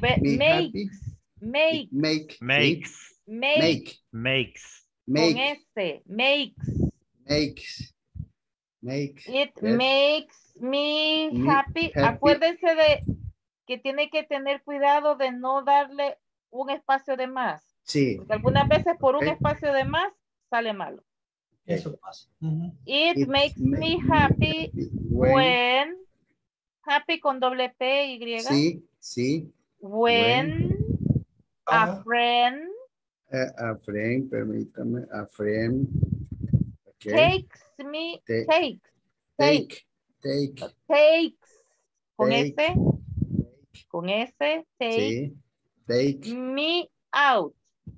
Speaker 3: Makes.
Speaker 1: Con S. Makes. It makes me happy. Acuérdense de que tiene que tener cuidado de no darle un espacio de más.
Speaker 18: Sí.
Speaker 1: Porque algunas veces por un espacio de más sale malo.
Speaker 6: Eso pasa.
Speaker 1: It makes me happy when, happy con doble P, Y.
Speaker 18: Sí.
Speaker 1: When a friend.
Speaker 18: A friend, permítame, a friend.
Speaker 1: Okay. Takes. Con S. Con S. Take me out.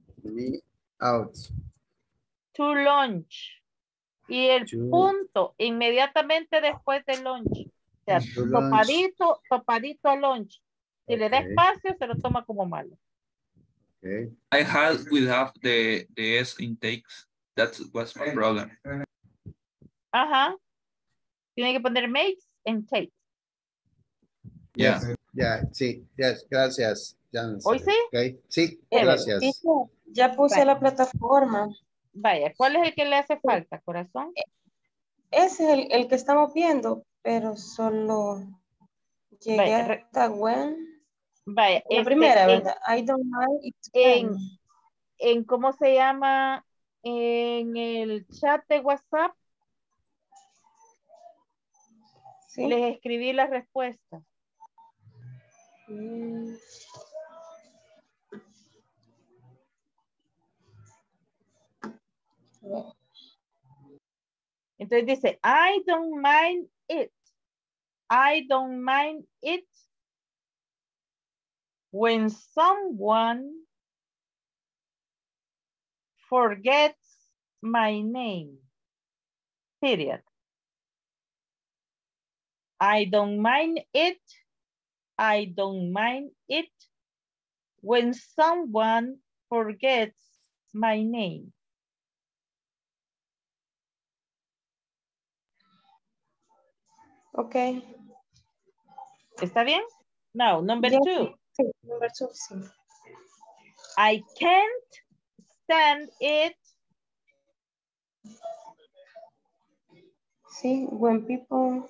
Speaker 1: To lunch. Y el punto inmediatamente después del lunch. O sea, topadito a lunch. Si le da espacio, se lo toma como malo.
Speaker 16: I had without the S in takes. That was my problem.
Speaker 1: Ajá. Tiene que poner makes and takes.
Speaker 18: Sí, gracias.
Speaker 1: ¿Hoy sí?
Speaker 18: Okay. Sí, gracias.
Speaker 4: Ya puse la plataforma.
Speaker 1: Vaya, ¿cuál es el que le hace falta, corazón?
Speaker 4: Ese es el que estamos viendo, pero solo llegué hasta when.
Speaker 1: Vaya,
Speaker 4: la primera, ¿verdad? I don't mind
Speaker 1: en ¿cómo se llama? En el chat de WhatsApp. ¿Sí? Les escribí la respuesta. Entonces dice, I don't mind it. I don't mind it when someone forgets my name. Period. I don't mind it. I don't mind it when someone forgets my name.
Speaker 4: Ok.
Speaker 1: ¿Está bien? Now, number
Speaker 4: Yes.
Speaker 1: two.
Speaker 4: Sí, number two, sí.
Speaker 1: I can't stand it.
Speaker 4: Sí, when people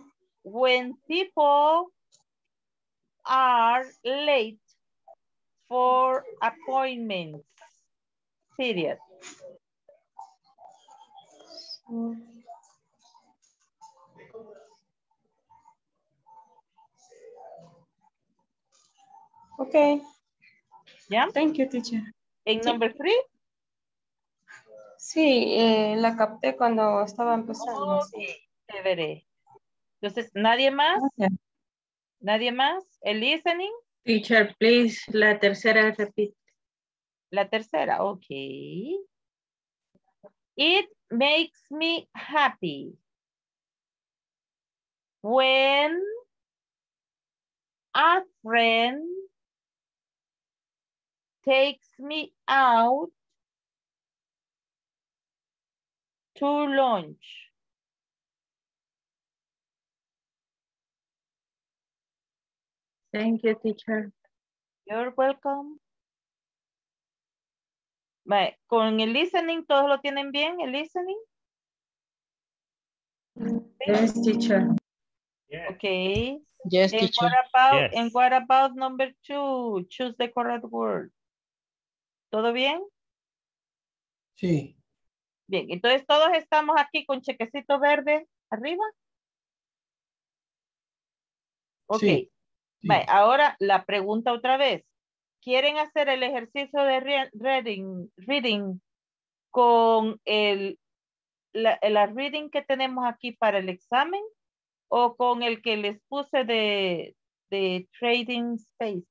Speaker 1: are late for appointments. Period.
Speaker 4: Okay.
Speaker 1: Yeah.
Speaker 4: Thank you, teacher.
Speaker 1: En number three.
Speaker 4: Sí, la capté cuando estaba empezando.
Speaker 1: Okay, chévere. Entonces, ¿nadie más?
Speaker 4: Okay.
Speaker 1: ¿Nadie más? ¿El listening?
Speaker 19: Teacher, please, la tercera repite.
Speaker 1: La tercera, ok. It makes me happy when a friend takes me out to lunch.
Speaker 19: Thank you, teacher.
Speaker 1: You're welcome. Vale, con el listening, ¿todos lo tienen bien, el listening?
Speaker 19: Yes, teacher.
Speaker 1: Okay.
Speaker 19: Yes,
Speaker 1: And
Speaker 19: teacher.
Speaker 1: what about number two? Choose the correct word. ¿Todo bien?
Speaker 6: Sí.
Speaker 1: Bien, entonces todos estamos aquí con chequecito verde arriba. Ok.
Speaker 6: Sí.
Speaker 1: Vale, ahora la pregunta otra vez. ¿Quieren hacer el ejercicio de reading con la reading que tenemos aquí para el examen o con el que les puse de trading spaces?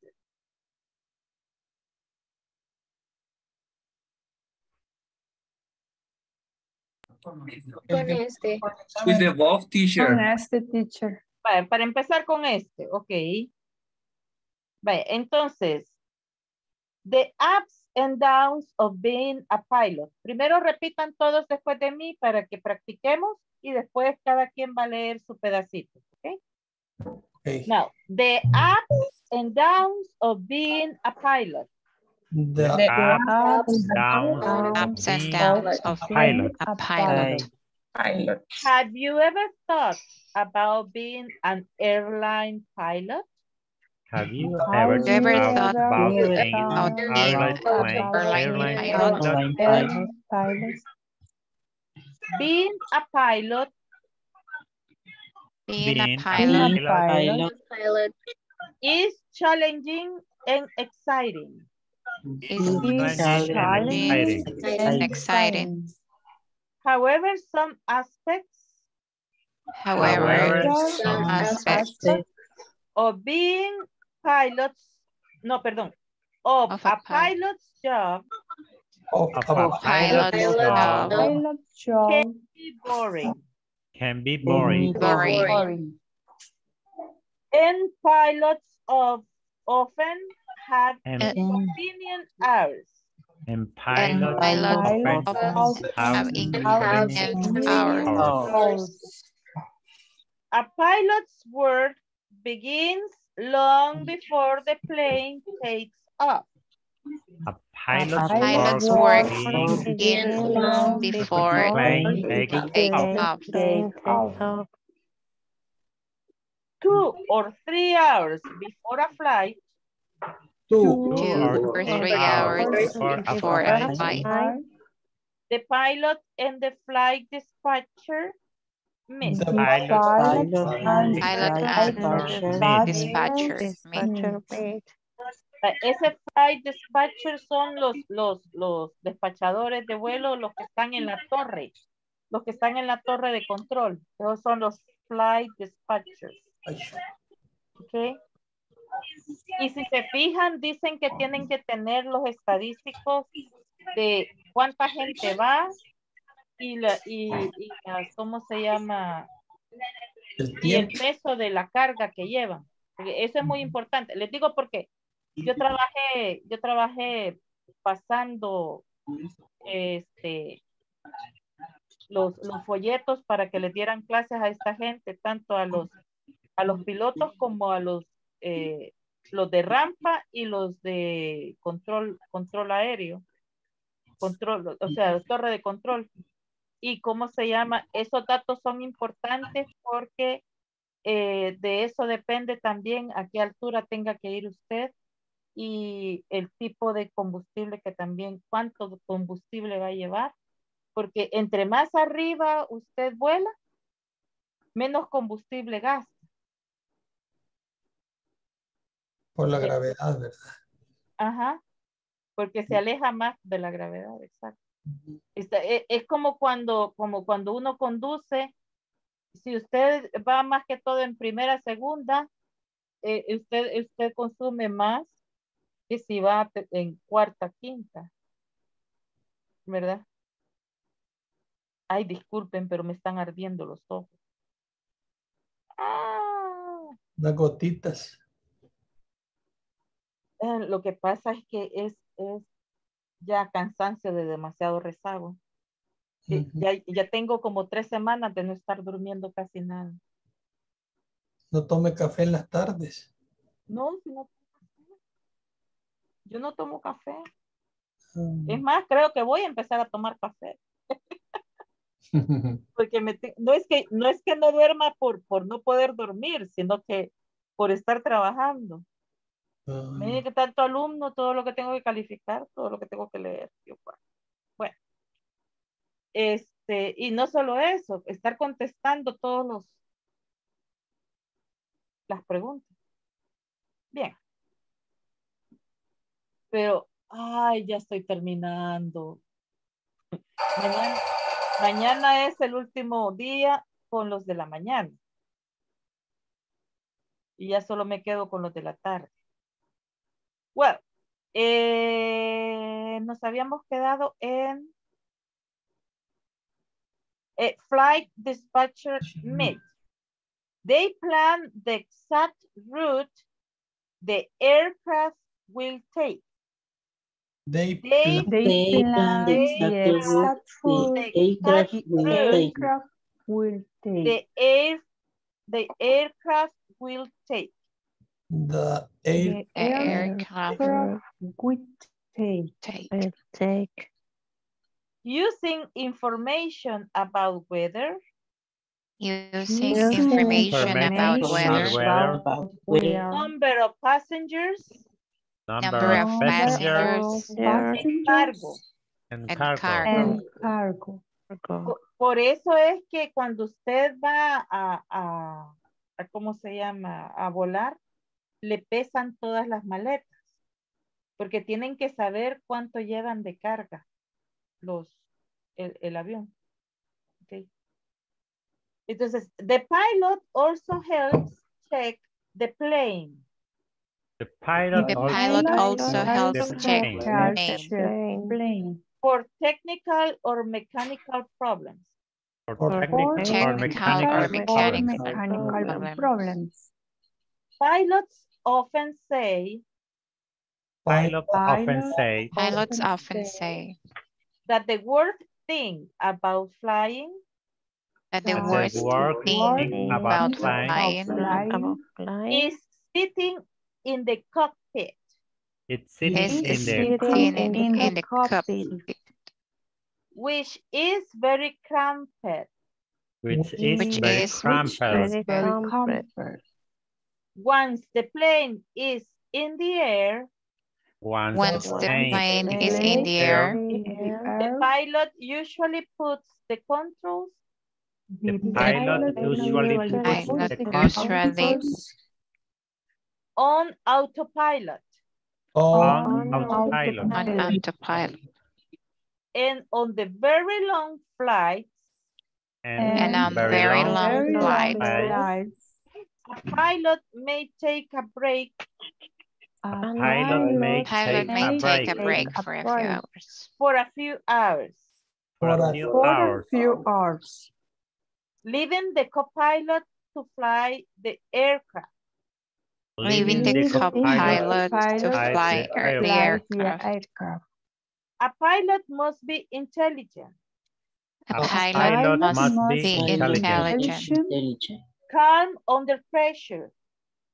Speaker 7: Con este.
Speaker 16: With the both, teacher.
Speaker 19: Con este, teacher.
Speaker 1: Vale, para empezar con este, ok. Vale, entonces, the ups and downs of being a pilot. Primero repitan todos después de mí para que practiquemos y después cada quien va a leer su pedacito, ok?
Speaker 6: Okay.
Speaker 1: Now, the ups and downs of being a pilot.
Speaker 6: The
Speaker 3: ups and downs of being a pilot.
Speaker 1: Have you ever thought about being an airline pilot?
Speaker 3: Have you ever thought about being an airline pilot?
Speaker 1: Being a pilot
Speaker 3: Being a pilot
Speaker 1: is challenging and exciting.
Speaker 3: challenging and exciting.
Speaker 1: However, some aspects of being pilots, no, pardon, of a pilot's job can be boring.
Speaker 3: Can be boring.
Speaker 1: And pilots often have inconvenient hours.
Speaker 3: And pilots often have inconvenient hours.
Speaker 1: A pilot's work begins long before the plane takes off.
Speaker 3: A pilot's work begins long before the plane takes off.
Speaker 1: 2 or 3 hours before a flight.
Speaker 3: 2 or 3 hours before a flight.
Speaker 1: The pilot and the flight dispatcher meet.
Speaker 3: The pilot and dispatcher meet.
Speaker 1: Ese flight dispatcher son los despachadores de vuelo, los que están en la torre. Los que están en la torre de control. Esos son los flight dispatchers. Okay. Y si se fijan, dicen que tienen que tener los estadísticos de cuánta gente va y ¿cómo se llama? Y el peso de la carga que llevan. Porque eso es muy importante. Les digo porque yo trabajé pasando los folletos para que les dieran clases a esta gente, tanto a los pilotos como a los los de rampa y los de control aéreo. Control, o sea, torre de control. ¿Y cómo se llama? Esos datos son importantes porque de eso depende también a qué altura tenga que ir usted y el tipo de combustible que también, cuánto combustible va a llevar. Porque entre más arriba usted vuela, menos combustible gasta.
Speaker 6: Por la gravedad, ¿verdad?
Speaker 1: Ajá, porque se aleja más de la gravedad, exacto. Es como cuando uno conduce, si usted va más que todo en primera, segunda, usted consume más que si va en cuarta, quinta, ¿verdad? Ay, disculpen, pero me están ardiendo los ojos.
Speaker 6: Unas gotitas.
Speaker 1: Lo que pasa es que es ya cansancio de demasiado rezago. Ya tengo como 3 semanas de no estar durmiendo casi nada.
Speaker 6: No tome café en las tardes.
Speaker 1: No, si no tomo café. Yo no tomo café. Es más, creo que voy a empezar a tomar café. Porque no es que no duerma por no poder dormir, sino que por estar trabajando. Mire que tanto alumno, todo lo que tengo que calificar, todo lo que tengo que leer. Bueno, y no solo eso, estar contestando las preguntas. Bien. Pero, ay, ya estoy terminando. Mañana es el último día con los de la mañana. Y ya solo me quedo con los de la tarde. Bueno, nos habíamos quedado en flight dispatcher meet. They plan the exact route the aircraft will take.
Speaker 6: They
Speaker 19: plan the exact route the aircraft will take.
Speaker 1: The aircraft will take.
Speaker 6: The
Speaker 19: aircraft will take.
Speaker 1: Using information about weather.
Speaker 17: Using information about weather.
Speaker 1: Number of passengers.
Speaker 17: Number of passengers.
Speaker 1: And
Speaker 17: cargo.
Speaker 1: Por eso es que cuando usted va a ¿cómo se llama? A volar, le pesan todas las maletas. Porque tienen que saber cuánto llevan de carga el avión. Okay. Entonces, the pilot also helps check the plane.
Speaker 3: The pilot
Speaker 17: also helps check
Speaker 19: the plane.
Speaker 1: For technical or mechanical problems.
Speaker 3: For technical or mechanical
Speaker 19: problems.
Speaker 1: Pilots often say that the worst thing about flying is sitting in the cockpit.
Speaker 3: It's sitting in the
Speaker 19: cockpit.
Speaker 1: Which is very cramped.
Speaker 3: Which is very cramped.
Speaker 1: Once the plane is in the air,
Speaker 17: once the plane is in the air,
Speaker 1: the pilot usually puts the controls.
Speaker 3: The pilot usually puts the controls
Speaker 1: on autopilot.
Speaker 3: On autopilot.
Speaker 17: On autopilot.
Speaker 1: And on the very long flights,
Speaker 17: and on very long flights,
Speaker 1: a pilot may take a break.
Speaker 3: A pilot may take a break
Speaker 17: for a few hours.
Speaker 1: For a few hours.
Speaker 3: For a few hours.
Speaker 1: Leaving the co-pilot to fly the aircraft.
Speaker 17: Leaving the co-pilot to fly the aircraft.
Speaker 1: A pilot must be intelligent.
Speaker 17: A pilot must be intelligent.
Speaker 1: Calm under pressure.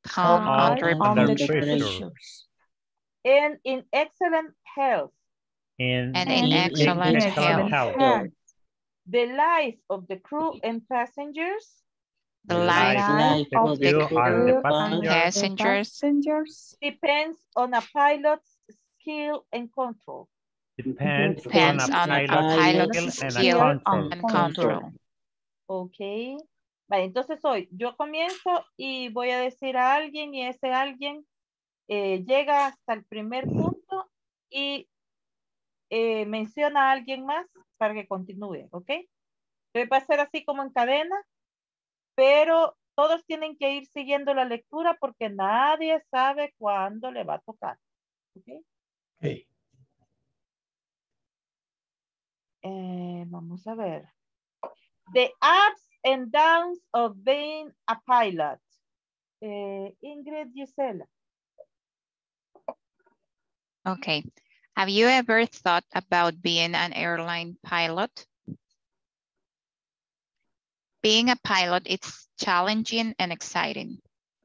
Speaker 17: calm under pressure.
Speaker 1: And in excellent health.
Speaker 3: And
Speaker 17: in excellent health.
Speaker 1: The life of the crew and passengers.
Speaker 17: The life of the crew and passengers
Speaker 1: depends on a pilot's skill and control.
Speaker 3: Depends on a pilot's skill and control.
Speaker 1: Ok. Vale, entonces hoy yo comienzo y voy a decir a alguien y ese alguien llega hasta el primer punto y menciona a alguien más para que continúe, ¿ok? Entonces va a ser así como en cadena, pero todos tienen que ir siguiendo la lectura porque nadie sabe cuándo le va a tocar, ¿ok?
Speaker 6: Okay.
Speaker 1: Vamos a ver. The ups and downs of being a pilot. Ingrid, Gisela.
Speaker 17: Okay. Have you ever thought about being an airline pilot? Being a pilot, it's challenging and exciting.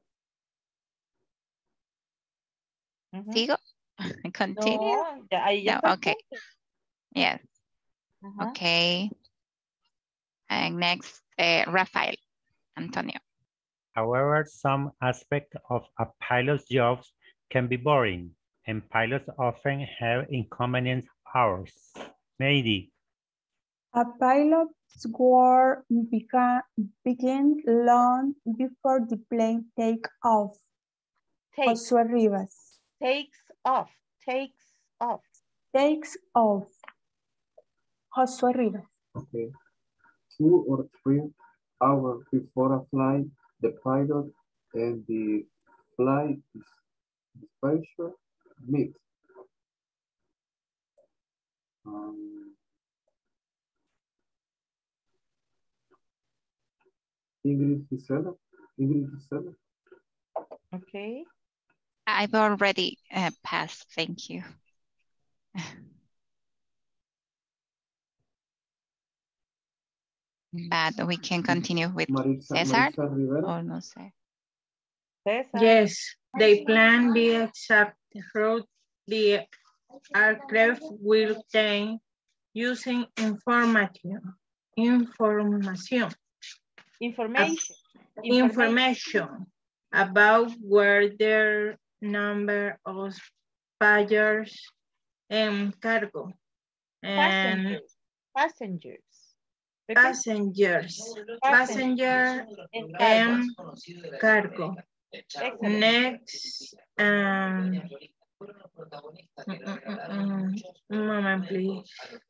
Speaker 17: ¿Sigo? Continue?
Speaker 1: No, ya
Speaker 17: no, okay. Yes. Okay. And next, Rafael Antonio.
Speaker 3: However, some aspects of a pilot's job can be boring, and pilots often have inconvenient hours. Maybe.
Speaker 19: A pilot's work begins long before the plane takes off. Josué Rivas.
Speaker 1: Takes off.
Speaker 19: Josué Rivas.
Speaker 18: Okay. 2 or 3 hours before a flight, the pilot and the flight dispatcher meet. Ingrid Gisela.
Speaker 1: Okay.
Speaker 17: I've already passed, thank you. But we can continue with Cesar. Or no sé.
Speaker 20: Yes, they plan the exact route the aircraft will take using information about where their number of passengers and cargo and
Speaker 1: passengers
Speaker 20: and cargo. Next, un moment, please.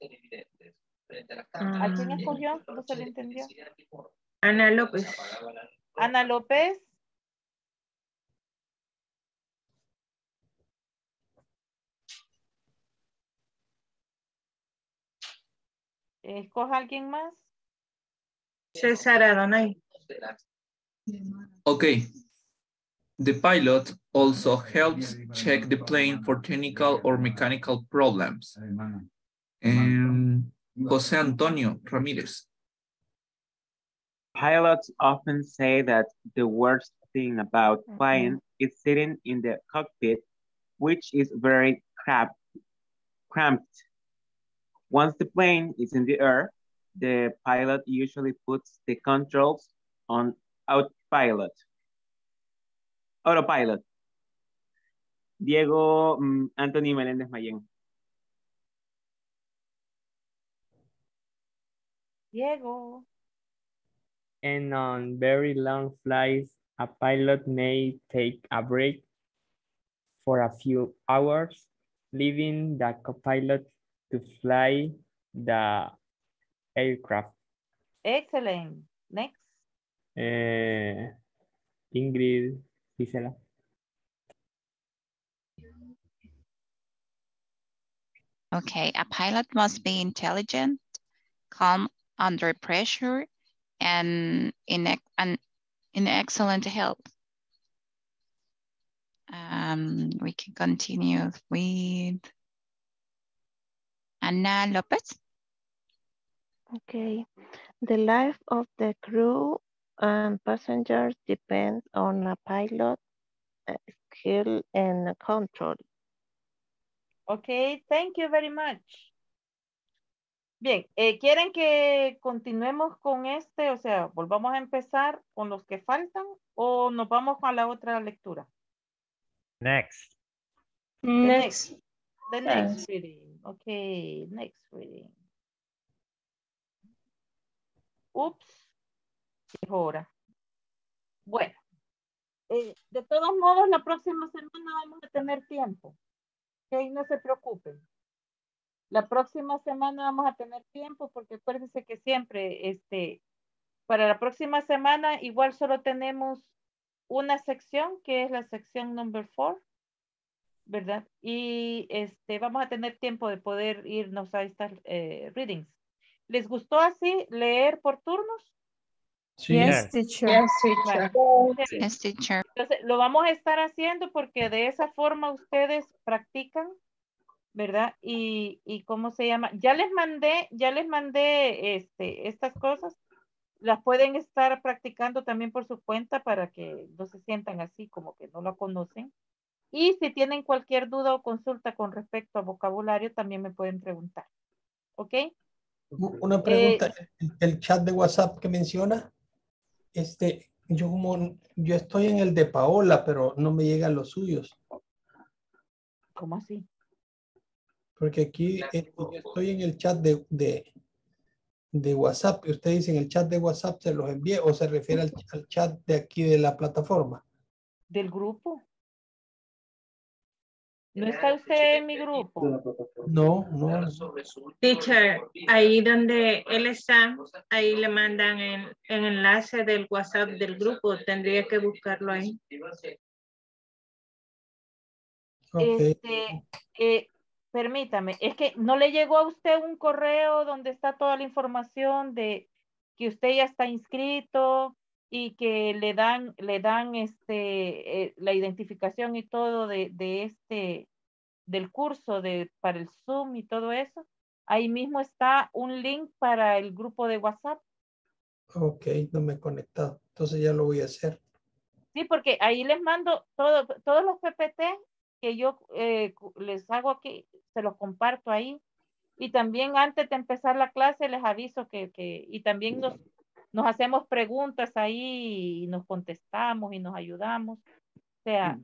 Speaker 1: ¿A quién escogió? No se le entendió.
Speaker 20: Ana López.
Speaker 1: Ana López. ¿Escoja alguien más?
Speaker 20: César Adonai.
Speaker 16: Okay. The pilot also helps check the plane for technical or mechanical problems. José Antonio Ramírez.
Speaker 21: Pilots often say that the worst thing about flying is sitting in the cockpit, which is very cramped. Once the plane is in the air, the pilot usually puts the controls on autopilot. Diego Anthony Meléndez Mayén.
Speaker 1: Diego.
Speaker 22: And on very long flights, a pilot may take a break for a few hours, leaving the co-pilot to fly the aircraft.
Speaker 1: Excellent. Next.
Speaker 22: Ingrid Gisela.
Speaker 17: Okay, a pilot must be intelligent, calm under pressure, and in excellent health. We can continue with Ana Lopez.
Speaker 2: Okay. The life of the crew and passengers depends on a pilot skill and control.
Speaker 1: Okay, thank you very much. Bien, ¿quieren que continuemos con este? O sea, volvamos a empezar con los que faltan o nos vamos a la otra lectura?
Speaker 3: Next.
Speaker 20: Next.
Speaker 1: The next reading. Okay, next reading. Oops. Es hora. Bueno, de todos modos, la próxima semana vamos a tener tiempo. Ok, no se preocupen. La próxima semana vamos a tener tiempo porque acuérdense que siempre, para la próxima semana igual solo tenemos una sección que es la sección number 4, ¿verdad? Y vamos a tener tiempo de poder irnos a estas readings. ¿Les gustó así leer por turnos?
Speaker 6: Sí.
Speaker 19: Yes, teacher.
Speaker 20: Yes, teacher.
Speaker 17: Yes, teacher.
Speaker 1: Entonces, lo vamos a estar haciendo porque de esa forma ustedes practican, ¿verdad? Y ¿cómo se llama? Ya les mandé estas cosas. Las pueden estar practicando también por su cuenta para que no se sientan así como que no la conocen. Y si tienen cualquier duda o consulta con respecto a vocabulario, también me pueden preguntar. ¿Ok?
Speaker 6: Una pregunta, el chat de WhatsApp que menciona, yo estoy en el de Paola, pero no me llegan los suyos.
Speaker 1: ¿Cómo así?
Speaker 6: Porque aquí yo estoy en el chat de WhatsApp y usted dice en el chat de WhatsApp se los envié o se refiere al chat de aquí de la plataforma.
Speaker 1: ¿Del grupo? ¿No está usted en mi grupo?
Speaker 6: No.
Speaker 20: Teacher, ahí donde él está, ahí le mandan el enlace del WhatsApp del grupo. Tendría que buscarlo ahí.
Speaker 6: Okay.
Speaker 1: Permítame, es que no le llegó a usted un correo donde está toda la información de que usted ya está inscrito y que le dan la identificación y todo del curso para el Zoom y todo eso. Ahí mismo está un link para el grupo de WhatsApp.
Speaker 6: Ok, no me he conectado. Entonces ya lo voy a hacer.
Speaker 1: Sí, porque ahí les mando todos los PPT que yo les hago aquí, se los comparto ahí. Y también antes de empezar la clase les aviso y también nos hacemos preguntas ahí y nos contestamos y nos ayudamos. O sea,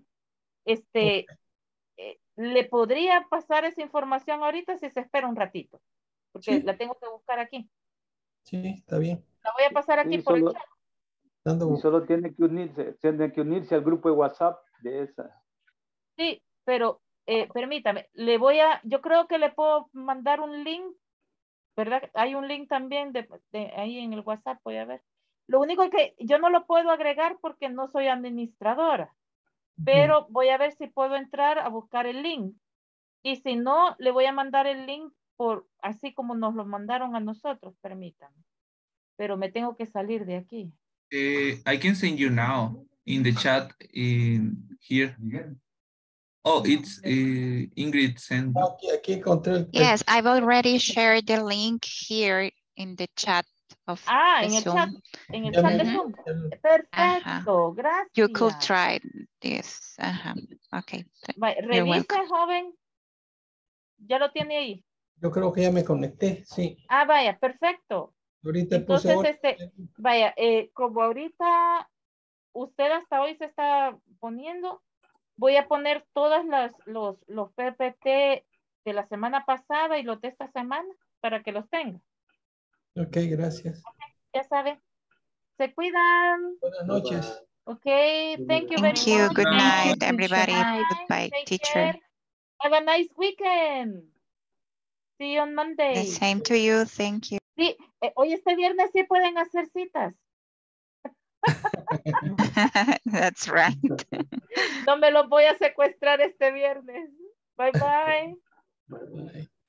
Speaker 1: le podría pasar esa información ahorita si se espera un ratito, porque
Speaker 6: sí,
Speaker 1: la tengo que buscar aquí.
Speaker 6: Sí, está bien.
Speaker 1: La voy a pasar aquí por el chat.
Speaker 5: Y solo tiene que unirse al grupo de WhatsApp de esa.
Speaker 1: Sí, pero permítame, yo creo que le puedo mandar un link, ¿verdad? Hay un link también ahí en el WhatsApp, voy a ver. Lo único es que yo no lo puedo agregar porque no soy administradora, pero voy a ver si puedo entrar a buscar el link. Y si no, le voy a mandar el link así como nos lo mandaron a nosotros, permítame. Pero me tengo que salir de aquí.
Speaker 16: I can send you now in the chat here. Oh, it's Ingrid sent.
Speaker 6: Aquí encontré
Speaker 17: Yes, I've already shared the link here in the chat of the
Speaker 1: en el
Speaker 17: Zoom.
Speaker 1: chat, en el chat de Zoom. Perfecto, gracias.
Speaker 17: You could try this. Okay.
Speaker 1: Revise, joven. ¿Ya lo tiene ahí?
Speaker 6: Yo creo que ya me conecté, sí.
Speaker 1: Vaya, perfecto.
Speaker 6: Ahorita
Speaker 1: entonces,
Speaker 6: puse
Speaker 1: vaya, como ahorita usted hasta hoy se está poniendo, voy a poner todos los PPT de la semana pasada y los de esta semana para que los tenga.
Speaker 6: Ok, gracias.
Speaker 1: Okay, ya sabe. Se cuidan.
Speaker 6: Buenas noches.
Speaker 1: Ok, thank you very much.
Speaker 17: Good night, everybody. Goodbye, teacher.
Speaker 1: Care. Have a nice weekend. See you on Monday.
Speaker 17: The same to you. Thank you.
Speaker 1: Sí, hoy este viernes sí pueden hacer citas.
Speaker 17: That's right.
Speaker 1: No me los voy a secuestrar este viernes. Bye, bye.
Speaker 6: Bye.